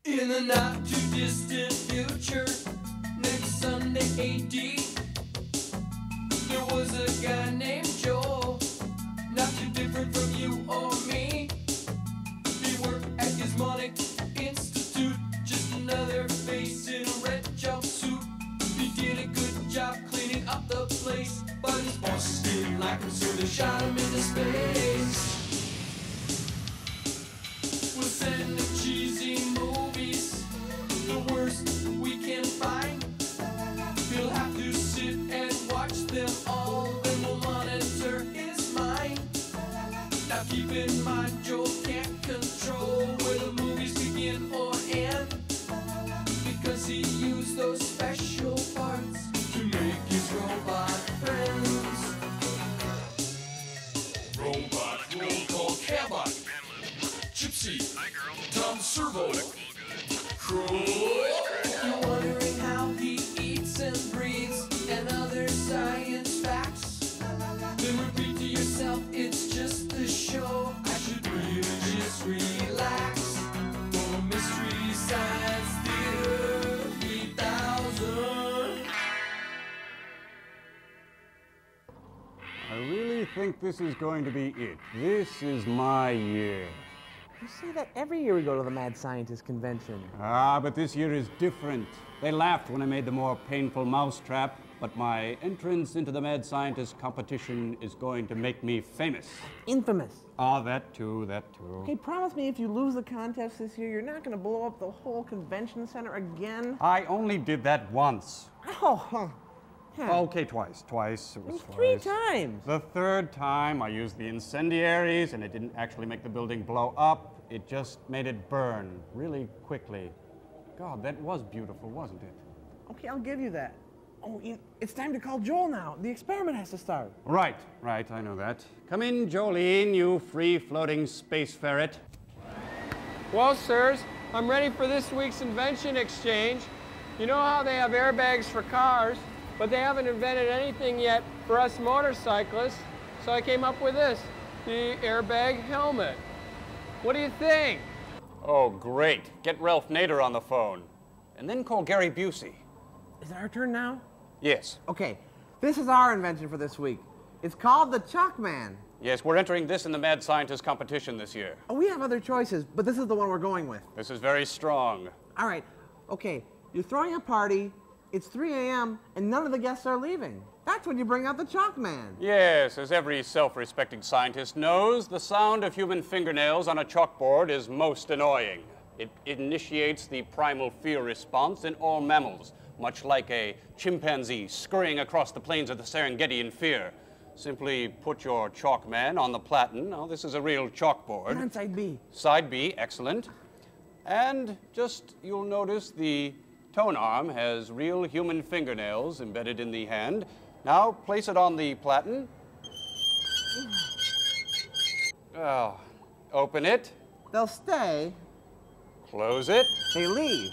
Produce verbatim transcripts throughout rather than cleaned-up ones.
In the not too distant future, next Sunday A D, there was a guy named Joel, not too different from you or me. He worked at Gizmonic Institute, just another face in a red jumpsuit. He did a good job cleaning up the place, but his bosses didn't like him, so they shot him into space. We'll send him cheesy movies, the worst we can find. He'll have to sit and watch them all, then we'll monitor his mind. Now keep in mind, Joel can't control where the movies begin or end, because he used those special parts to make his robot friends. Robot roll call Cabot, Gypsy, Tom Servo, Crow. You're wondering how he eats and breathes and other science facts? Then repeat to yourself, it's just a show. I should really just relax. For Mystery Science Theater three thousand. I really think this is going to be it. This is my year. You say that every year we go to the Mad Scientist Convention. Ah, but this year is different. They laughed when I made the more painful mousetrap, but my entrance into the Mad Scientist competition is going to make me famous. Infamous. Ah, that too, that too. Okay, promise me if you lose the contest this year, you're not going to blow up the whole convention center again? I only did that once. Oh, huh. Huh. Okay, twice. Twice. It was Three twice. times. The third time, I used the incendiaries, and it didn't actually make the building blow up. It just made it burn really quickly. God, that was beautiful, wasn't it? Okay, I'll give you that. Oh, you, it's time to call Joel now. The experiment has to start. Right, right, I know that. Come in, Jolene, you free-floating space ferret. Well, sirs, I'm ready for this week's invention exchange. You know how they have airbags for cars, but they haven't invented anything yet for us motorcyclists, so I came up with this, the airbag helmet. What do you think? Oh, great. Get Ralph Nader on the phone. And then call Gary Busey. Is it our turn now? Yes. Okay, this is our invention for this week. It's called the Chalkman. Yes, we're entering this in the Mad Scientist competition this year. Oh, we have other choices, but this is the one we're going with. This is very strong. All right, okay, you're throwing a party, it's three A M, and none of the guests are leaving. That's when you bring out the Chalkman. Yes, as every self-respecting scientist knows, the sound of human fingernails on a chalkboard is most annoying. It initiates the primal fear response in all mammals, much like a chimpanzee scurrying across the plains of the Serengeti in fear. Simply put your Chalkman on the platen. Now, this is a real chalkboard. Put on side B. Side B, excellent. And just, you'll notice the tone arm has real human fingernails embedded in the hand. Now, place it on the platen. Oh, open it. They'll stay. Close it. They leave.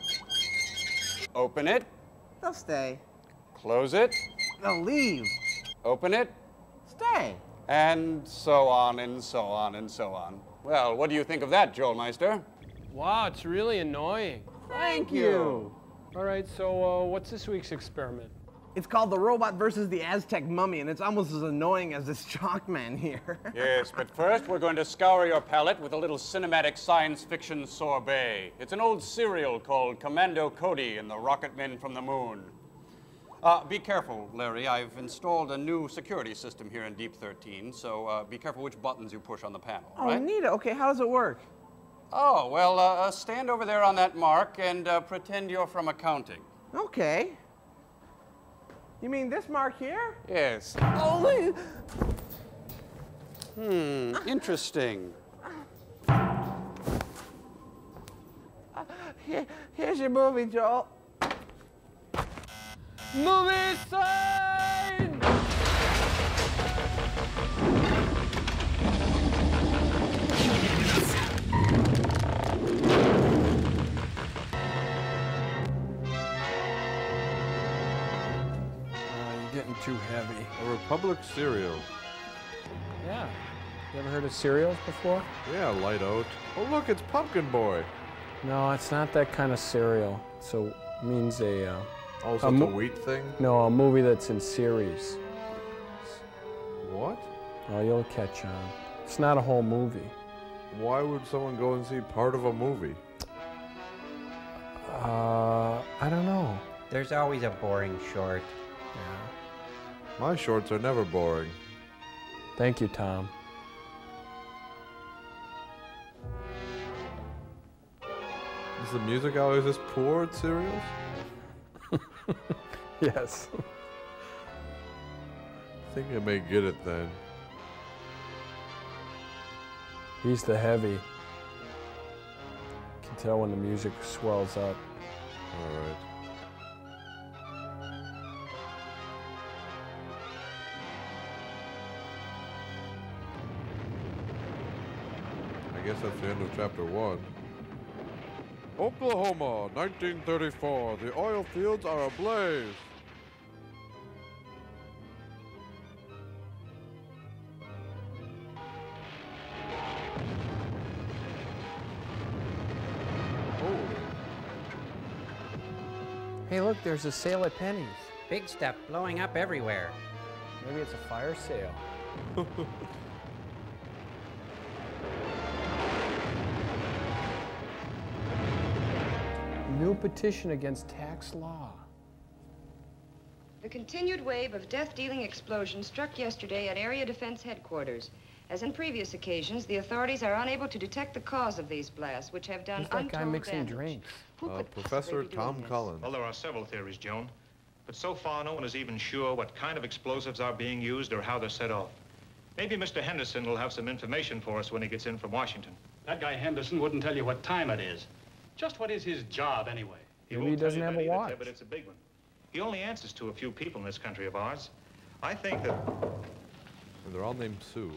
Open it. They'll stay. Close it. They'll leave. Open it. Stay. And so on and so on and so on. Well, what do you think of that, Joel Meister? Wow, it's really annoying. Thank you. All right, so uh, what's this week's experiment? It's called the robot versus the Aztec mummy, and it's almost as annoying as this Chalkman here. Yes, but first we're going to scour your palate with a little cinematic science fiction sorbet. It's an old cereal called Commando Cody and the Rocket Men from the Moon. Uh, be careful, Larry. I've installed a new security system here in Deep thirteen, so uh, be careful which buttons you push on the panel, Oh, right? Nita. Okay, how does it work? Oh, well, uh, uh, stand over there on that mark and uh, pretend you're from accounting. Okay. You mean this mark here? Yes. Oh, look. Hmm, interesting. Uh, here, here's your movie, Joel. Movie sign! Getting too heavy. A Republic cereal. Yeah. You ever heard of cereals before? Yeah, light out. Oh, look, it's Pumpkin Boy. No, it's not that kind of cereal. So it means a. Uh, Oh, so a it's a mo- wheat thing? No, a movie that's in series. What? Oh, you'll catch on. It's not a whole movie. Why would someone go and see part of a movie? Uh, I don't know. There's always a boring short. Yeah. My shorts are never boring. Thank you, Tom. Is the music always this poor at cereals? Yes. I think I may get it then. He's the heavy. Can tell when the music swells up. All right. I guess that's the end of chapter one. Oklahoma, nineteen thirty-four. The oil fields are ablaze. Holy. Hey, look, there's a sale at Penny's. Big stuff blowing up everywhere. Maybe it's a fire sale. New petition against tax law. The continued wave of death-dealing explosions struck yesterday at Area Defense Headquarters. As in previous occasions, the authorities are unable to detect the cause of these blasts, which have done Who's that untold guy mixing damage. drinks? Who Uh, could Professor possibly be doing Tom this? Collins. Well, there are several theories, Joan. But so far, no one is even sure what kind of explosives are being used or how they're set off. Maybe Mister Henderson will have some information for us when he gets in from Washington. That guy Henderson wouldn't tell you what time it is. Just what is his job, anyway? Maybe won't he tell doesn't you have that a either, watch. Ted, but it's a big one. He only answers to a few people in this country of ours. I think that... And they're all named Sue.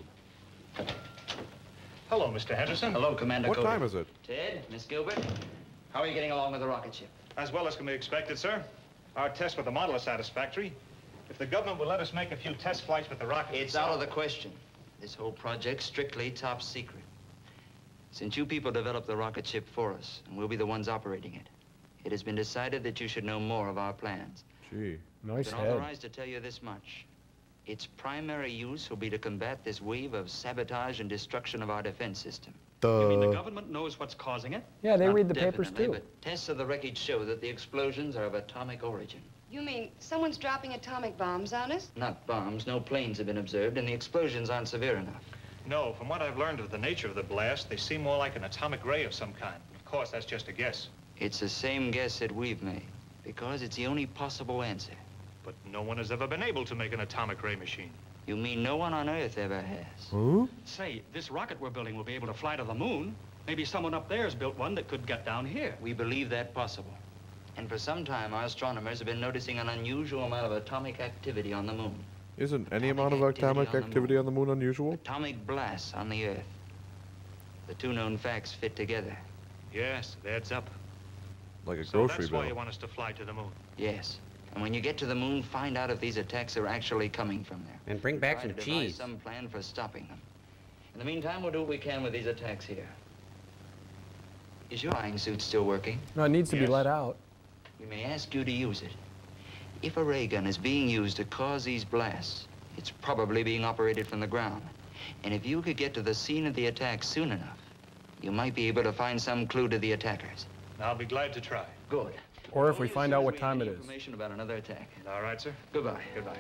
Hello, Mister Henderson. Hello, Commander What Cody. time is it? Ted, Miss Gilbert, how are you getting along with the rocket ship? As well as can be expected, sir. Our tests with the model are satisfactory. If the government will let us make a few test flights with the rocket... It's out of the question. This whole project's strictly top secret. Since you people developed the rocket ship for us, and we'll be the ones operating it, it has been decided that you should know more of our plans. Gee. Nice I've been head. authorized to tell you this much. Its primary use will be to combat this wave of sabotage and destruction of our defense system. You mean the government knows what's causing it? Yeah, they Not read the papers definitely, too. But tests of the wreckage show that the explosions are of atomic origin. You mean someone's dropping atomic bombs on us? Not bombs, no planes have been observed, and the explosions aren't severe enough. No, from what I've learned of the nature of the blast, they seem more like an atomic ray of some kind. Of course, that's just a guess. It's the same guess that we've made, because it's the only possible answer. But no one has ever been able to make an atomic ray machine. You mean no one on Earth ever has? Huh? Say, this rocket we're building will be able to fly to the moon. Maybe someone up there's built one that could get down here. We believe that possible. And for some time, our astronomers have been noticing an unusual amount of atomic activity on the moon. Isn't any Atomic amount of activity atomic on the activity moon. on the moon unusual? Atomic blasts on the Earth. The two known facts fit together. Yes, it adds up. Like a So grocery that's why bill. you want us to fly to the moon. Yes. And when you get to the moon, find out if these attacks are actually coming from there. And bring back Try some to devise cheese. some plan for stopping them. In the meantime, we'll do what we can with these attacks here. Is your flying suit still working? No, it needs to be Yes. let out. We may ask you to use it. If a ray gun is being used to cause these blasts, it's probably being operated from the ground. And if you could get to the scene of the attack soon enough, you might be able to find some clue to the attackers. I'll be glad to try. Good. Or if we Only as find soon out as what we time have it any is. Information about another attack. All right, sir. Goodbye. Goodbye.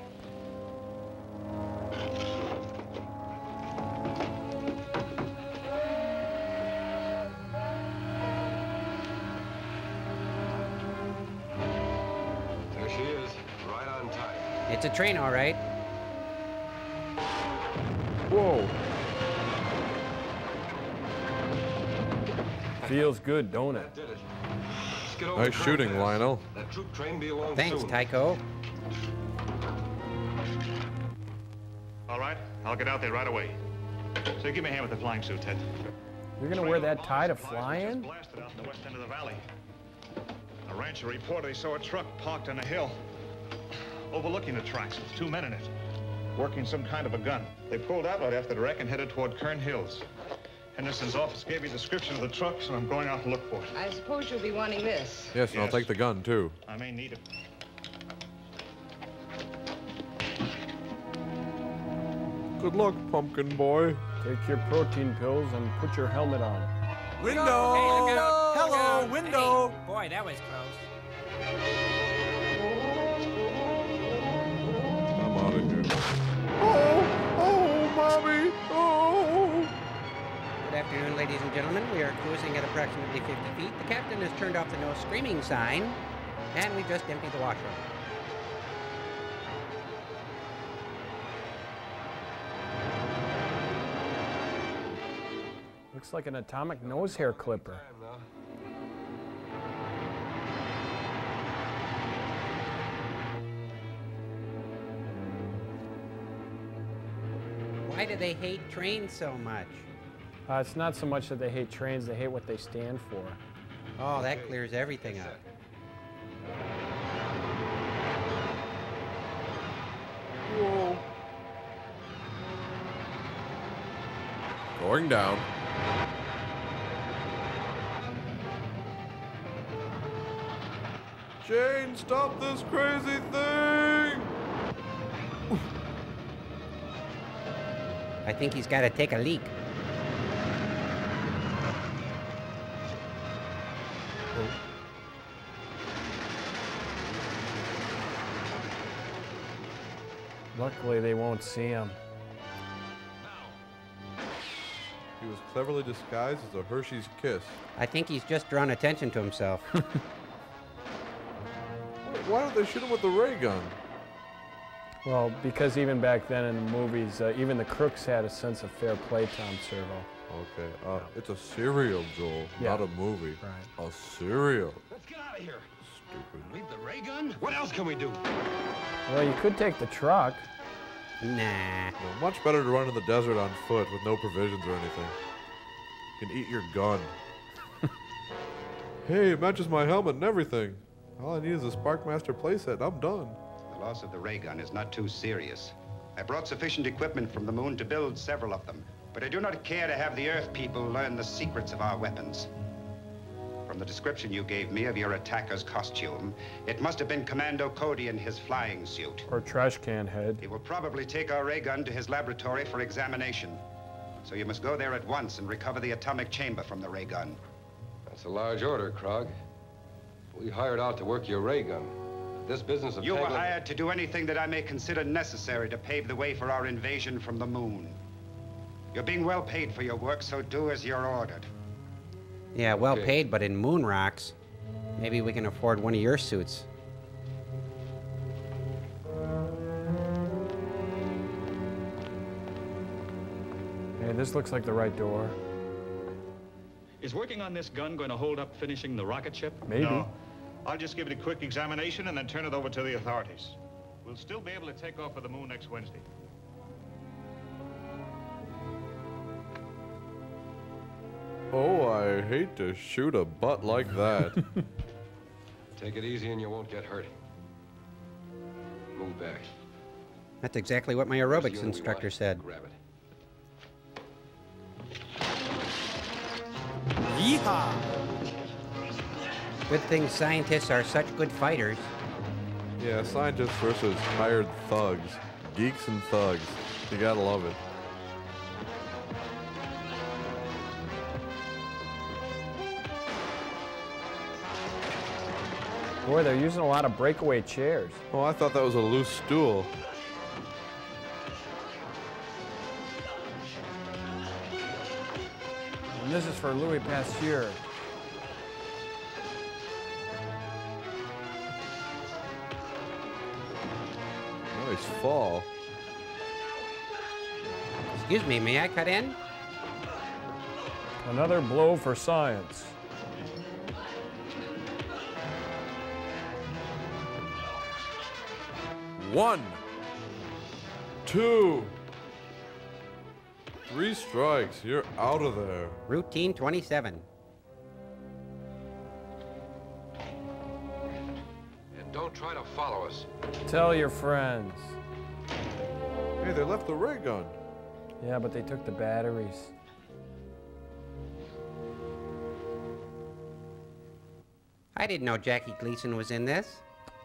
There she is, right on time. It's a train, all right. Whoa. Feels good, don't it? That did it. Let's get over Nice to shooting, Pass. Lionel. That troop train be along Thanks, soon. Tycho. All right, I'll get out there right away. So give me a hand with the flying suit, Ted. You're gonna wear that tie to fly in? Blasted out in the west end of the valley. A rancher reported he saw a truck parked on a hill overlooking the tracks with two men in it, working some kind of a gun. They pulled out right after the wreck and headed toward Kern Hills. Henderson's office gave me a description of the truck, so I'm going out to look for it. I suppose you'll be wanting this. Yes, and I'll Yes. take the gun, too. I may need it. Good luck, pumpkin boy. Take your protein pills and put your helmet on. Window! Hey, look out! Hello, look out. window! Hey, boy, that was close. I'm out of here. Oh, oh, mommy, oh. Good afternoon, ladies and gentlemen. We are cruising at approximately fifty feet. The captain has turned off the no screaming sign, and we just emptied the washroom. Looks like an atomic nose hair clipper. Why do they hate trains so much? Uh, it's not so much that they hate trains, they hate what they stand for. Oh, that clears everything up. Whoa. Going down. Jane, stop this crazy thing! I think he's got to take a leak. Luckily, they won't see him. He was cleverly disguised as a Hershey's Kiss. I think he's just drawn attention to himself. Wait, why don't they shoot him with the ray gun? Well, because even back then in the movies, uh, even the crooks had a sense of fair play, Tom Servo. Okay, uh, it's a serial, Joel, Yeah. not a movie. Right. A serial. Let's get out of here. Stupid. Leave the ray gun? What else can we do? Well, you could take the truck. Nah. No, much better to run in the desert on foot with no provisions or anything. You can eat your gun. Hey, it matches my helmet and everything. All I need is a Sparkmaster playset and I'm done. The loss of the ray gun is not too serious. I brought sufficient equipment from the moon to build several of them, but I do not care to have the Earth people learn the secrets of our weapons. From the description you gave me of your attacker's costume, it must have been Commando Cody in his flying suit. Or trash can head. He will probably take our ray gun to his laboratory for examination. So you must go there at once and recover the atomic chamber from the ray gun. That's a large order, Krog. We hired out to work your ray gun. This business of You were tangling- hired to do anything that I may consider necessary to pave the way for our invasion from the moon. You're being well paid for your work, so do as you're ordered. Yeah, well Okay. paid, but in moon rocks. Maybe we can afford one of your suits. Hey, this looks like the right door. Is working on this gun going to hold up finishing the rocket ship? Maybe. No. I'll just give it a quick examination and then turn it over to the authorities. We'll still be able to take off for the moon next Wednesday. Oh, I hate to shoot a butt like that. Take it easy and you won't get hurt. Move back. That's exactly what my Where's the aerobics unit we instructor want? said. Grab it. Yeehaw! Good thing scientists are such good fighters. Yeah, scientists versus hired thugs. Geeks and thugs. You gotta love it. Boy, they're using a lot of breakaway chairs. Oh, I thought that was a loose stool. And this is for Louis Pasteur. Nice fall. Excuse me, may I cut in? Another blow for science. One, two, three strikes. You're out of there. Routine twenty-seven. And don't try to follow us. Tell your friends. Hey, they left the ray gun. Yeah, but they took the batteries. I didn't know Jackie Gleason was in this.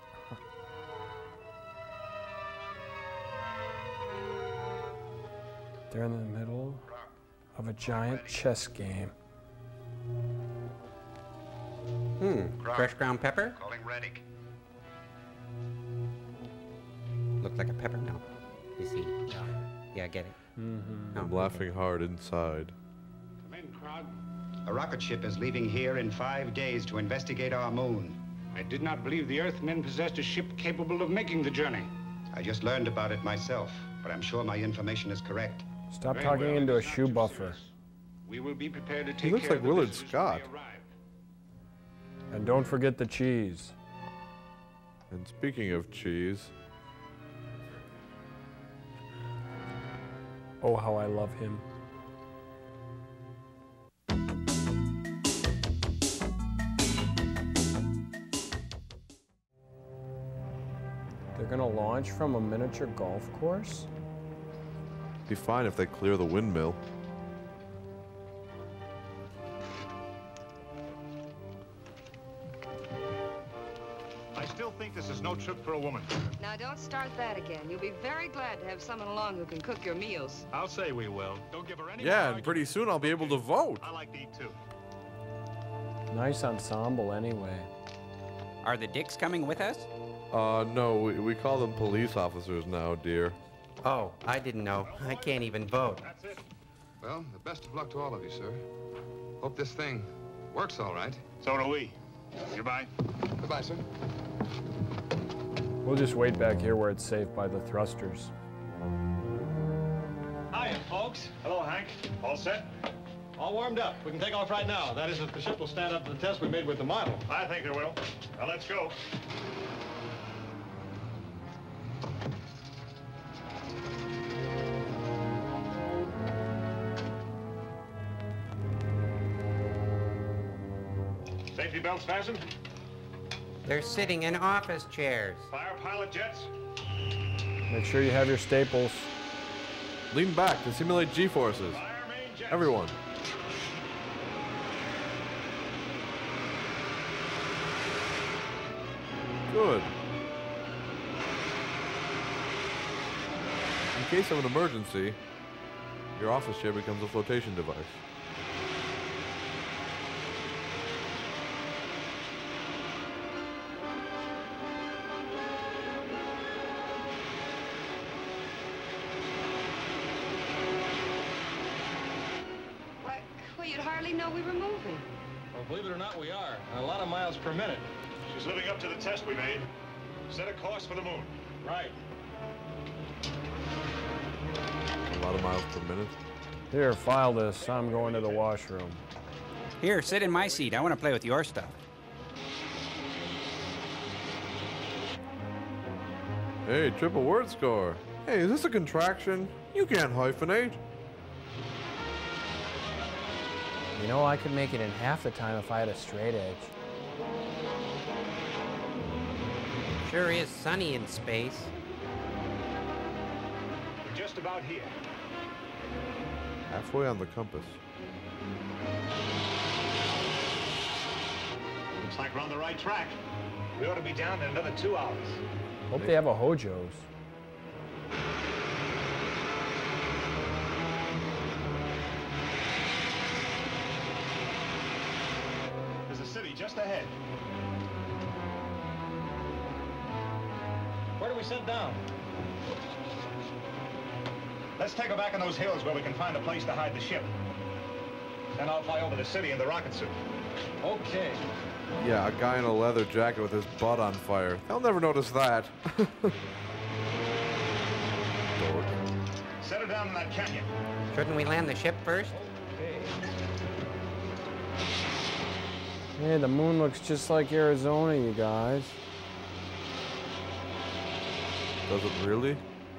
They're in the middle of a giant chess game. Hmm, fresh ground pepper? Calling Reddick. Looks like a pepper, no. You see? Yeah, I get it. Mm-hmm. I'm laughing hard inside. Come in, Krog. A rocket ship is leaving here in five days to investigate our moon. I did not believe the Earthmen possessed a ship capable of making the journey. I just learned about it myself, but I'm sure my information is correct. Stop Very talking well, into it a is not shoe too buffer. serious. We will be prepared to take He looks care like of the Willard visitors when Scott. they arrive. And don't forget the cheese. And speaking of cheese, Oh, how I love him. They're gonna launch from a miniature golf course? be fine if they clear the windmill. I still think this is no trip for a woman. Now, don't start that again. You'll be very glad to have someone along who can cook your meals. I'll say we will. Don't give her any Yeah, more and pretty soon I'll be able to vote. I like to eat too. Nice ensemble anyway. Are the Dicks coming with us? Uh, no, we, we call them police officers now, dear. Oh, I didn't know. I can't even vote. That's it. Well, the best of luck to all of you, sir. Hope this thing works all right. So do we. Goodbye. Goodbye, sir. We'll just wait back here where it's safe by the thrusters. Hiya, folks. Hello, Hank. All set? All warmed up. We can take off right now. That is, if the ship will stand up to the test we made with the model. I think it will. Now let's go. Safety belts fastened? They're sitting in office chairs. Fire pilot jets? Make sure you have your staples. Lean back to simulate G-forces. Fire main jets. Everyone. Good. In case of an emergency, your office chair becomes a flotation device. Why, well, you'd hardly know we were moving. Well, believe it or not, we are. A lot of miles per minute. She's living up to the test we made. Set a course for the moon. Right. A lot of miles per minute. Here, file this. I'm going to the washroom. Here, sit in my seat. I want to play with your stuff. Hey, triple word score. Hey, is this a contraction? You can't hyphenate. You know, I could make it in half the time if I had a straight edge. Sure is sunny in space. We're just about here. Halfway on the compass. Looks like we're on the right track. We ought to be down in another two hours. Hope they have a Hojo's. There's a city just ahead. Where do we sit down? Let's take her back in those hills where we can find a place to hide the ship. Then I'll fly over the city in the rocket suit. Okay. Yeah, a guy in a leather jacket with his butt on fire. They'll never notice that. Dork. Set her down in that canyon. Shouldn't we land the ship first? Hey, the moon looks just like Arizona, you guys. Does it really?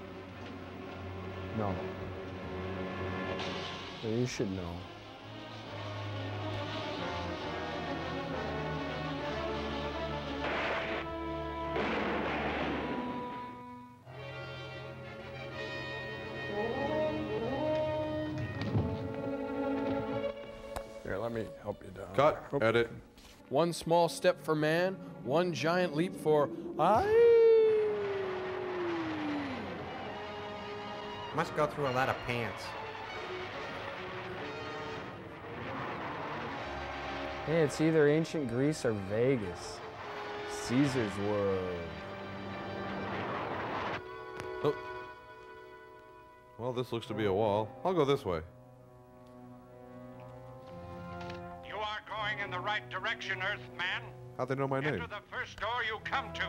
No. Well, you should know. Here, let me help you down. Cut. Oop. Edit. One small step for man, one giant leap for I. Must go through a lot of pants. Hey, it's either ancient Greece or Vegas. Caesar's world. Oh. Well, this looks to be a wall. I'll go this way. You are going in the right direction, Earthman. How'd they know my name? Enter the first door you come to.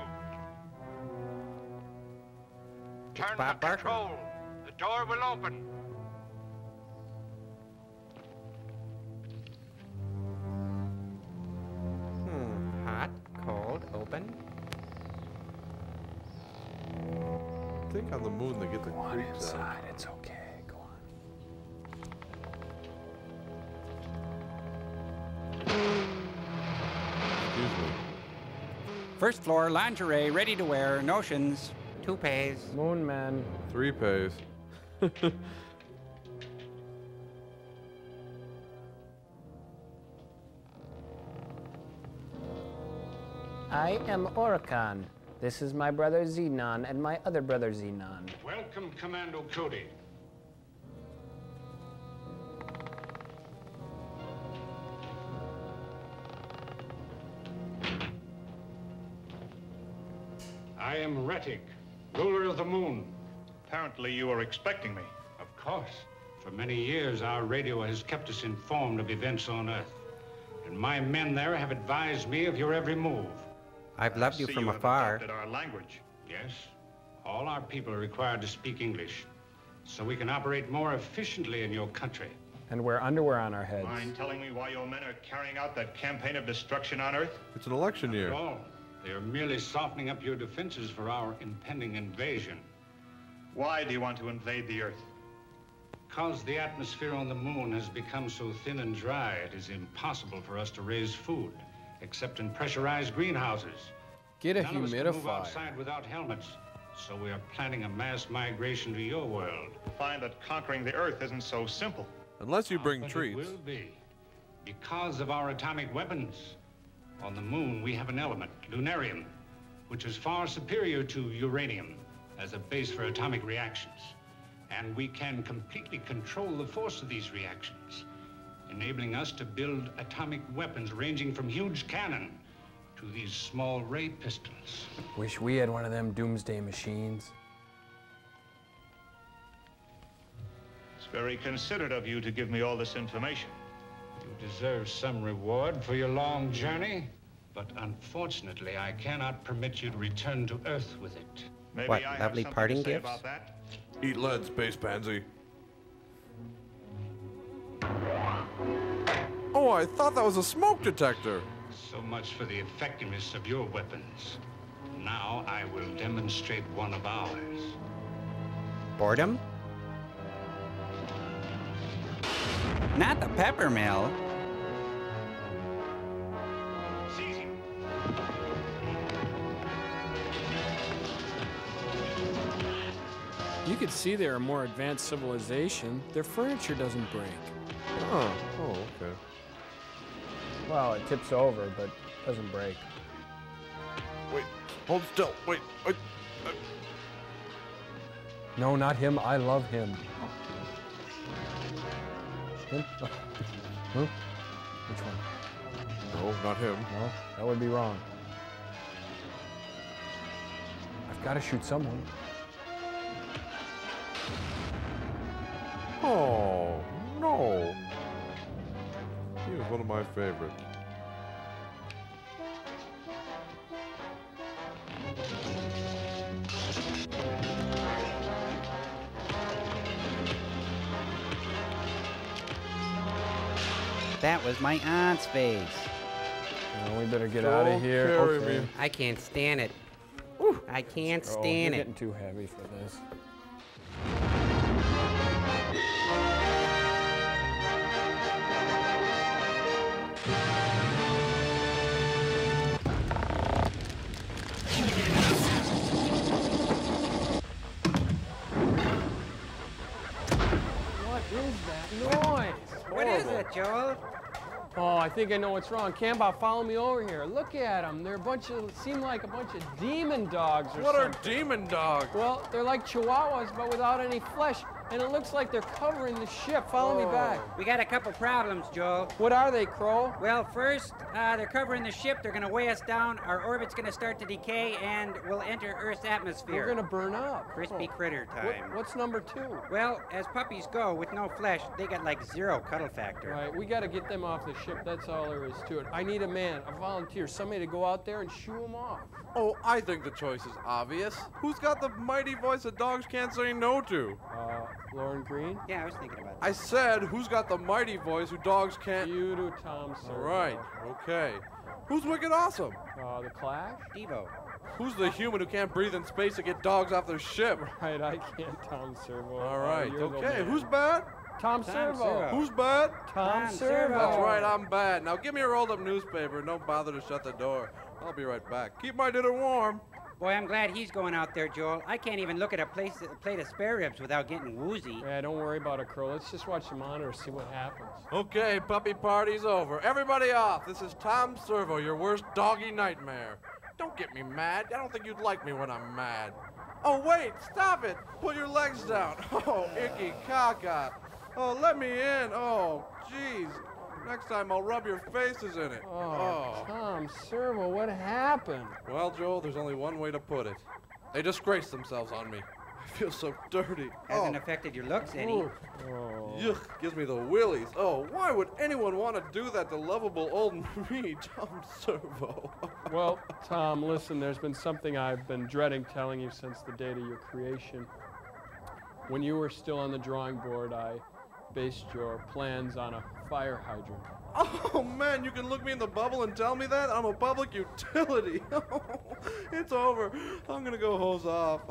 Turn the Bob Barker. control. The door will open. Hmm. Hot, cold, open. I think on the moon they get the Go on creeps inside. out. It's okay. Go on. Excuse me. First floor, lingerie, ready to wear, notions. Toupees. Moon man. Three pays. I am Oricon. This is my brother Xenon and my other brother Xenon. Welcome, Commando Cody. I am Retic, ruler of the moon. Apparently you are expecting me. Of course. For many years, our radio has kept us informed of events on Earth. And my men there have advised me of your every move. I've loved you See from you have afar. adopted our language. Yes, all our people are required to speak English, so we can operate more efficiently in your country. And wear underwear on our heads. Mind telling me why your men are carrying out that campaign of destruction on Earth? It's an election year. Not at all. They are merely softening up your defenses for our impending invasion. Why do you want to invade the Earth? Because the atmosphere on the moon has become so thin and dry, it is impossible for us to raise food, except in pressurized greenhouses. Get a None of us can move humidifier. outside without helmets, so we are planning a mass migration to your world. Find that conquering the Earth isn't so simple. Unless you bring But treats. it will be. Because of our atomic weapons. On the moon, we have an element, lunarium, which is far superior to uranium as a base for atomic reactions. And we can completely control the force of these reactions, enabling us to build atomic weapons ranging from huge cannon to these small ray pistols. Wish we had one of them doomsday machines. It's very considerate of you to give me all this information. You deserve some reward for your long journey, but unfortunately, I cannot permit you to return to Earth with it. Maybe What, I have lovely something parting to say gifts? about that. Eat lead, space pansy. Oh, I thought that was a smoke detector. So much for the effectiveness of your weapons. Now I will demonstrate one of ours. Boredom? Not the pepper mill. Seize him. You could see they're a more advanced civilization. Their furniture doesn't break. Oh, oh, okay. Well, it tips over, but doesn't break. Wait, hold still. Wait, wait. Uh, No, not him. I love him. Him? Huh? Which one? no, not him. No, that would be wrong. I've got to shoot someone. Oh, no. He was one of my favorites. That was my aunt's face. No, we better get Don't out of here. carry Okay. me. I can't stand it. I can't Oh, stand you're it. getting too heavy for this. What is that noise? What is it, Joel? Oh, I think I know what's wrong. Cambot, follow me over here. Look at them. They're a bunch of, seem like a bunch of demon dogs or What something. are demon dogs? Well, they're like chihuahuas, but without any flesh. And it looks like they're covering the ship. Follow Oh. me back. We got a couple problems, Joel. What are they, Crow? Well, first, uh, they're covering the ship. They're going to weigh us down. Our orbit's going to start to decay, and we'll enter Earth's atmosphere. We're going to burn up. Crispy Oh. critter time. What, what's number two? Well, as puppies go with no flesh, they got like zero cuddle factor. Right, we got to get them off the ship. That's all there is to it. I need a man, a volunteer, somebody to go out there and shoo them off. Oh, I think the choice is obvious. Who's got the mighty voice that dogs can't say no to? Uh, Lauren Green? Yeah, I was thinking about that. I said, who's got the mighty voice who dogs can't... You do, Tom Servo. All right, okay. Who's Wicked Awesome? Uh, the Clash? Devo. Who's the human who can't breathe in space to get dogs off their ship? Right, I can't, Tom Servo. All right, Uh, you're the okay. man. Who's bad? Tom, Tom Servo. Servo. Who's bad? Tom, Tom Servo. Servo. That's right, I'm bad. Now give me a rolled up newspaper and don't bother to shut the door. I'll be right back. Keep my dinner warm. Boy, I'm glad he's going out there, Joel. I can't even look at a, place, a plate of spare ribs without getting woozy. Yeah, don't worry about it, Crow. Let's just watch the monitor, see what happens. Okay, puppy party's over. Everybody off. This is Tom Servo, your worst doggy nightmare. Don't get me mad. I don't think you'd like me when I'm mad. Oh, wait, stop it. Pull your legs down. Oh, icky caca. Oh, let me in. Oh, jeez. Next time I'll rub your faces in it. Oh, Tom Servo, what happened? Well, Joel, there's only one way to put it. They disgraced themselves on me. I feel so dirty. Hasn't oh. affected your looks any. Ooh. Oh. Yuck, gives me the willies. Oh, why would anyone want to do that to lovable old me, Tom Servo? Well, Tom, listen, there's been something I've been dreading telling you since the date of your creation. When you were still on the drawing board, I based your plans on a fire hydrant. Oh, man, you can look me in the bubble and tell me that? I'm a public utility. It's over. I'm going to go hose off.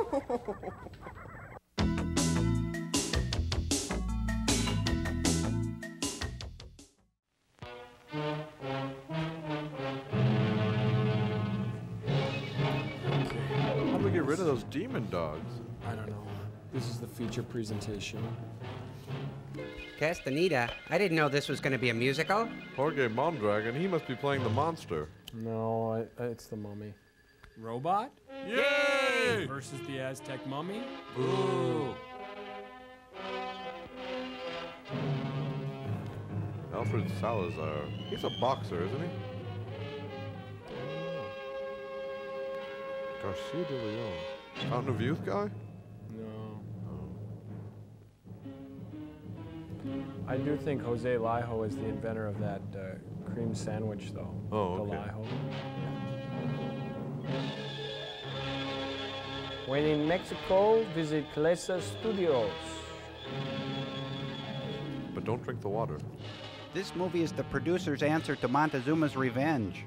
How do we get rid of those demon dogs? I don't know. This is the feature presentation. Castaneda, I didn't know this was going to be a musical. Jorge Mondragon, he must be playing the monster. No, I, it's the mummy. Robot? Yay! Versus the Aztec mummy? Ooh. Alfred Salazar. He's a boxer, isn't he? Garcia de Leon. Fountain of Youth guy? No. I do think Jose Lijo is the inventor of that uh, cream sandwich, though. Oh, the okay. Lijo. When in Mexico, visit Calesa Studios. But don't drink the water. This movie is the producer's answer to Montezuma's Revenge.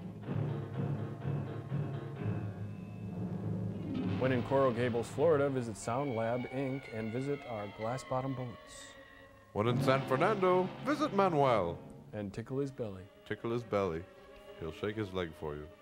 When in Coral Gables, Florida, visit Sound Lab, Incorporated and visit our glass bottom boats. When in San Fernando, visit Manuel. And tickle his belly. Tickle his belly. He'll shake his leg for you.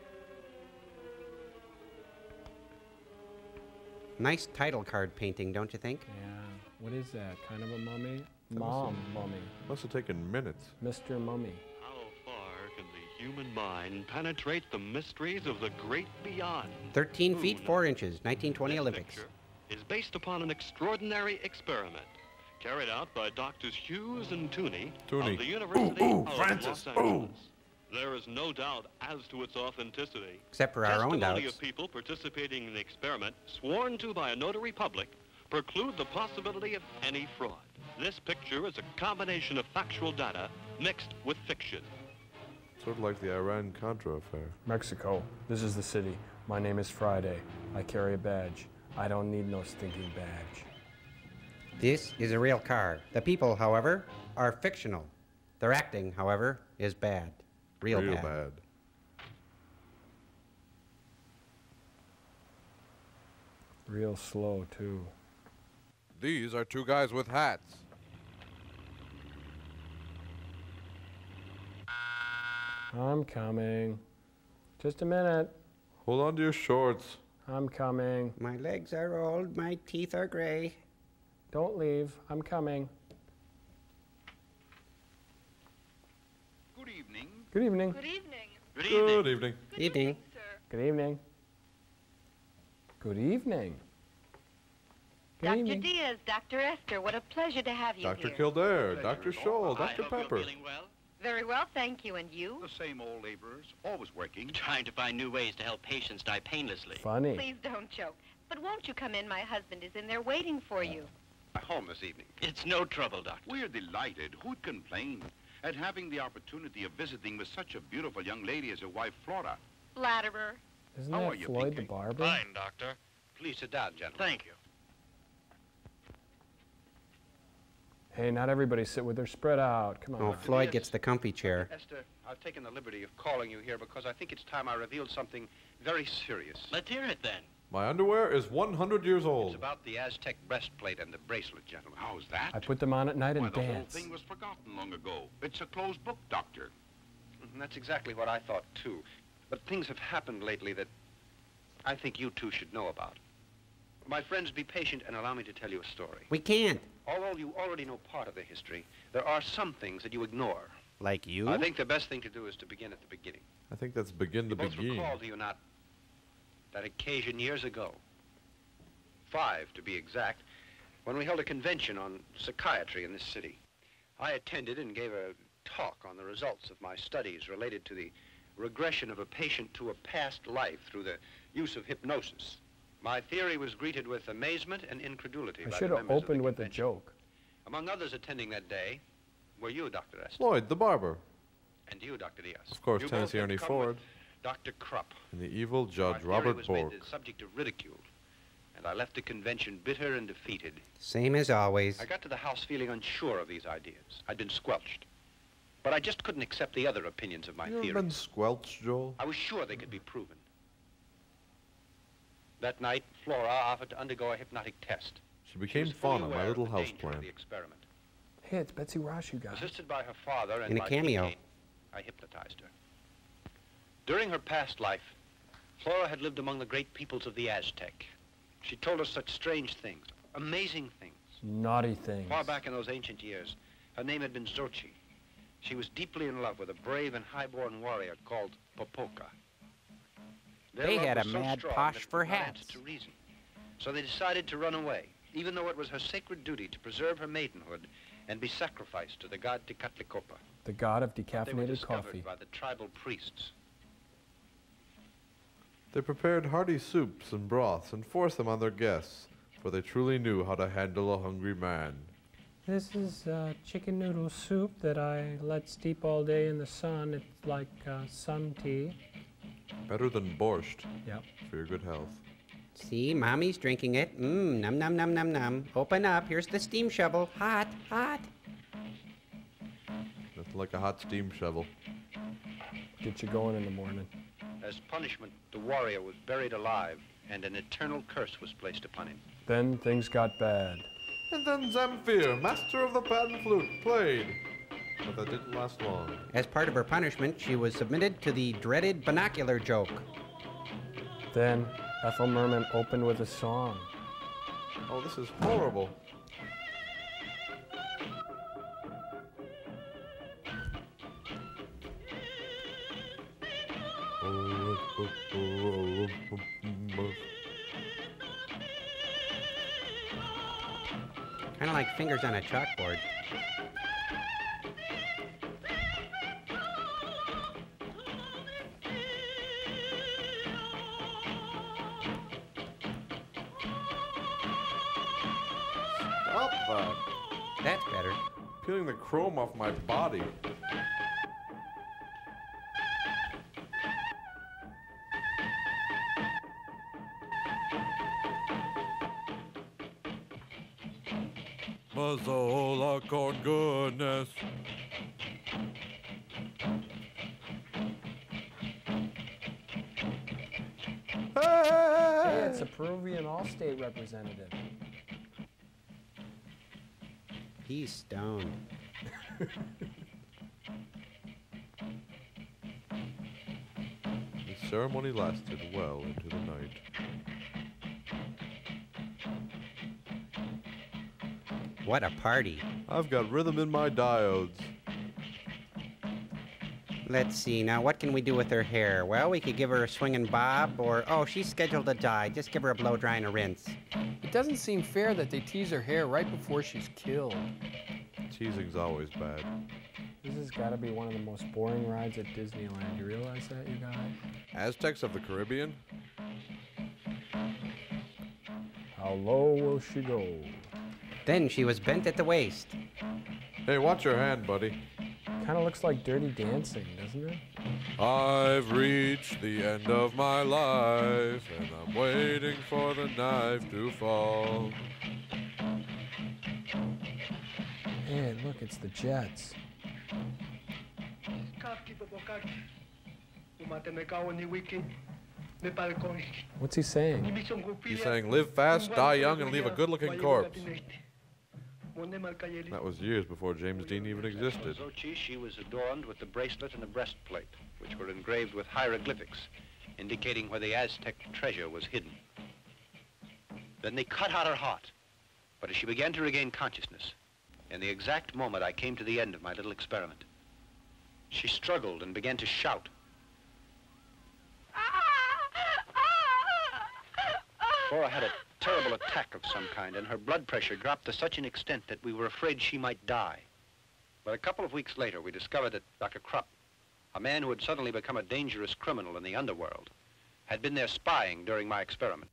Nice title card painting, don't you think? Yeah. What is that? Kind of a mummy? Mom mummy. Must have taken minutes. Mister Mummy. How far can the human mind penetrate the mysteries of the great beyond? thirteen feet, four inches, nineteen twenty This Olympics. picture is based upon an extraordinary experiment carried out by Doctors Hughes and Tooney, Tooney. of the University Ooh, ooh, of Francis, Los Angeles. There is no doubt as to its authenticity. Except for our own Testimony doubts. of people participating in the experiment, sworn to by a notary public, preclude the possibility of any fraud. This picture is a combination of factual data mixed with fiction. Sort of like the Iran-Contra affair. Mexico. This is the city. My name is Friday. I carry a badge. I don't need no stinking badge. This is a real car. The people, however, are fictional. Their acting, however, is bad. Real, Real bad. bad. Real slow, too. These are two guys with hats. I'm coming. Just a minute. Hold on to your shorts. I'm coming. My legs are old, my teeth are gray. Don't leave. I'm coming. Good evening. Good evening. Good evening. Good evening. Good evening. Good evening. Good evening. Good Doctor evening. Diaz, Doctor Esther, what a pleasure to have you Doctor here. Kildare, Doctor Scholl, Doctor Pepper. Very well, thank you. And you? The same old laborers, always working. Trying to find new ways to help patients die painlessly. Funny. Please don't joke. But won't you come in? My husband is in there waiting for you. Home this evening. It's no trouble, Doctor. We're delighted. Who'd complain? At having the opportunity of visiting with such a beautiful young lady as your wife, Flora. Flatterer. Isn't How that are you, Floyd the Pinky? barber? Fine, Doctor. Please sit down, gentlemen. Thank you. Hey, not everybody sit with their spread out. Come on. Oh, Floyd gets the comfy chair. Esther, I've taken the liberty of calling you here because I think it's time I revealed something very serious. Let's hear it then. My underwear is one hundred years old. It's about the Aztec breastplate and the bracelet, gentlemen. How's that? I put them on at night and Why, the whole dance. thing was forgotten long ago. It's a closed book, Doctor. And that's exactly what I thought, too. But things have happened lately that I think you two should know about. My friends, be patient and allow me to tell you a story. We can't. Although you already know part of the history, there are some things that you ignore. Like you? I think the best thing to do is to begin at the beginning. I think that's begin to You both begin. recall, do you not, that occasion years ago, five to be exact, when we held a convention on psychiatry in this city. I attended and gave a talk on the results of my studies related to the regression of a patient to a past life through the use of hypnosis. My theory was greeted with amazement and incredulity I by should the have members of opened the with a convention. joke. Among others attending that day were you, Doctor Esther. Floyd the barber. And you, Doctor Diaz. Of course, You both Tennessee had Ernie come Ford. with Doctor Krupp. And the evil Our Judge theory Robert was made Bork. the subject of ridicule, and I left the convention bitter and defeated. Same as always. I got to the house feeling unsure of these ideas. I'd been squelched. But I just couldn't accept the other opinions of my You ever theories. been squelched, Joel? I was sure they could be proven. That night, Flora offered to undergo a hypnotic test. She became was fully fond of my aware little the house danger of plant. the experiment. Hey, it's Betsy Ross, you guys. Assisted by her father and In a by cameo. Kincaid, I hypnotized her. During her past life, Flora had lived among the great peoples of the Aztec. She told us such strange things, amazing things. Naughty things. Far back in those ancient years, her name had been Xochi. She was deeply in love with a brave and high-born warrior called Popoka. Their They love had a was so mad strong posh that it for did not answer hats. to reason. So they decided to run away, even though it was her sacred duty to preserve her maidenhood and be sacrificed to the god Tecatlicopa. The god of They were decaffeinated discovered coffee. by the tribal priests. They prepared hearty soups and broths and forced them on their guests, for they truly knew how to handle a hungry man. This is uh, chicken noodle soup that I let steep all day in the sun. It's like uh, sun tea. Better than borscht. Yep. For your good health. See, Mommy's drinking it. Mmm, num num num num num. Open up. Here's the steam shovel. Hot, hot. Nothing like a hot steam shovel. Get you going in the morning. As punishment, the warrior was buried alive, and an eternal curse was placed upon him. Then things got bad. And then Zamfir, master of the pan flute, played. But that didn't last long. As part of her punishment, she was submitted to the dreaded binocular joke. Then Ethel Merman opened with a song. Oh, this is horrible. Kind of like fingers on a chalkboard. Stop that. That's better. Peeling the chrome off my body. Mazzola con goodness. Hey, it's a Peruvian Allstate representative. He's stoned. The ceremony lasted well into the night. What a party. I've got rhythm in my diodes. Let's see, now what can we do with her hair? Well, we could give her a swinging bob, or, oh, she's scheduled to dye. Just give her a blow dry and a rinse. It doesn't seem fair that they tease her hair right before she's killed. Teasing's always bad. This has got to be one of the most boring rides at Disneyland. You realize that, you guys? Aztecs of the Caribbean? How low will she go? Then she was bent at the waist. Hey, watch your hand, buddy. Kind of looks like Dirty Dancing, doesn't it? I've reached the end of my life, and I'm waiting for the knife to fall. Hey, look, it's the Jets. What's he saying? He's saying, live fast, die young, and leave a good-looking corpse. That was years before James Dean even existed. Zochi, she was adorned with the bracelet and the breastplate, which were engraved with hieroglyphics, indicating where the Aztec treasure was hidden. Then they cut out her heart. But as she began to regain consciousness, in the exact moment I came to the end of my little experiment, she struggled and began to shout. Flora had a terrible attack of some kind, and her blood pressure dropped to such an extent that we were afraid she might die. But a couple of weeks later, we discovered that Doctor Krupp, a man who had suddenly become a dangerous criminal in the underworld, had been there spying during my experiment.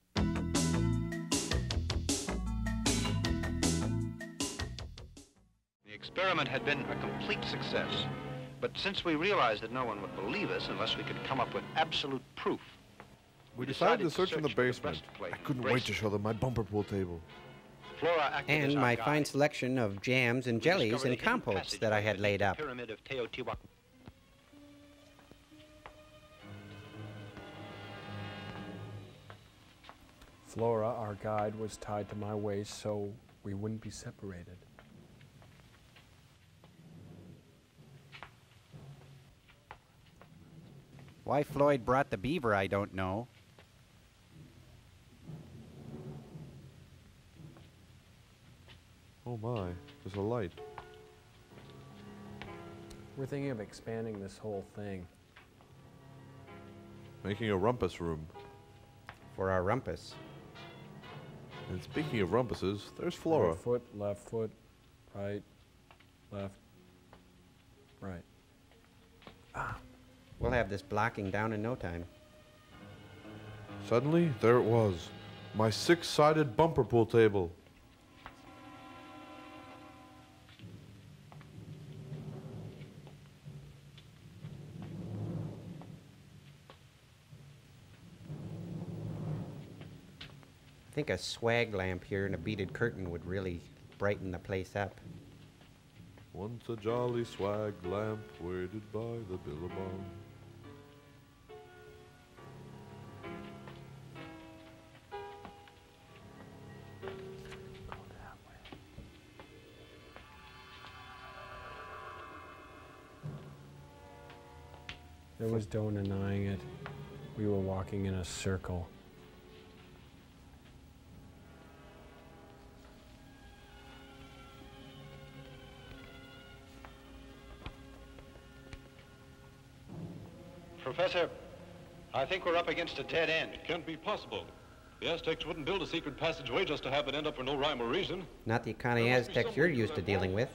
The experiment had been a complete success, but since we realized that no one would believe us unless we could come up with absolute proof, We decided to search in the basement. I couldn't wait to show them my bumper pool table. And my fine selection of jams and jellies and compotes that I had laid up. Pyramid of Teotihuacan. Flora, our guide, was tied to my waist so we wouldn't be separated. Why Floyd brought the beaver, I don't know. Oh my, there's a light. We're thinking of expanding this whole thing. Making a rumpus room. For our rumpus. And speaking of rumpuses, there's Flora. Right foot, left foot, right, left, right. Ah. We'll have this blocking down in no time. Suddenly, there it was. My six-sided bumper pool table. I think a swag lamp here and a beaded curtain would really brighten the place up. Once a jolly swag lamp waited by the billabong. There was no denying it. We were walking in a circle. Professor, I think we're up against a dead end. It can't be possible. The Aztecs wouldn't build a secret passageway just to have it end up for no rhyme or reason. Not the kind of Aztecs you're used to dealing with.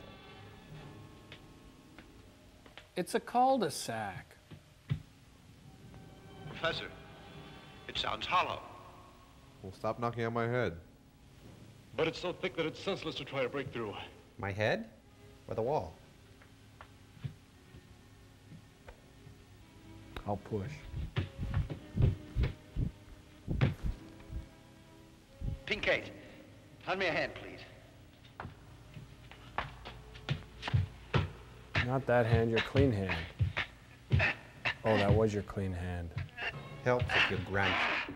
It's a cul-de-sac. Professor, it sounds hollow. Well, stop knocking on my head. But it's so thick that it's senseless to try to break through. My head? Or the wall? I'll push. Pinkate, lend me a hand, please. Not that hand, your clean hand. Oh, that was your clean hand. Helps if you grunt.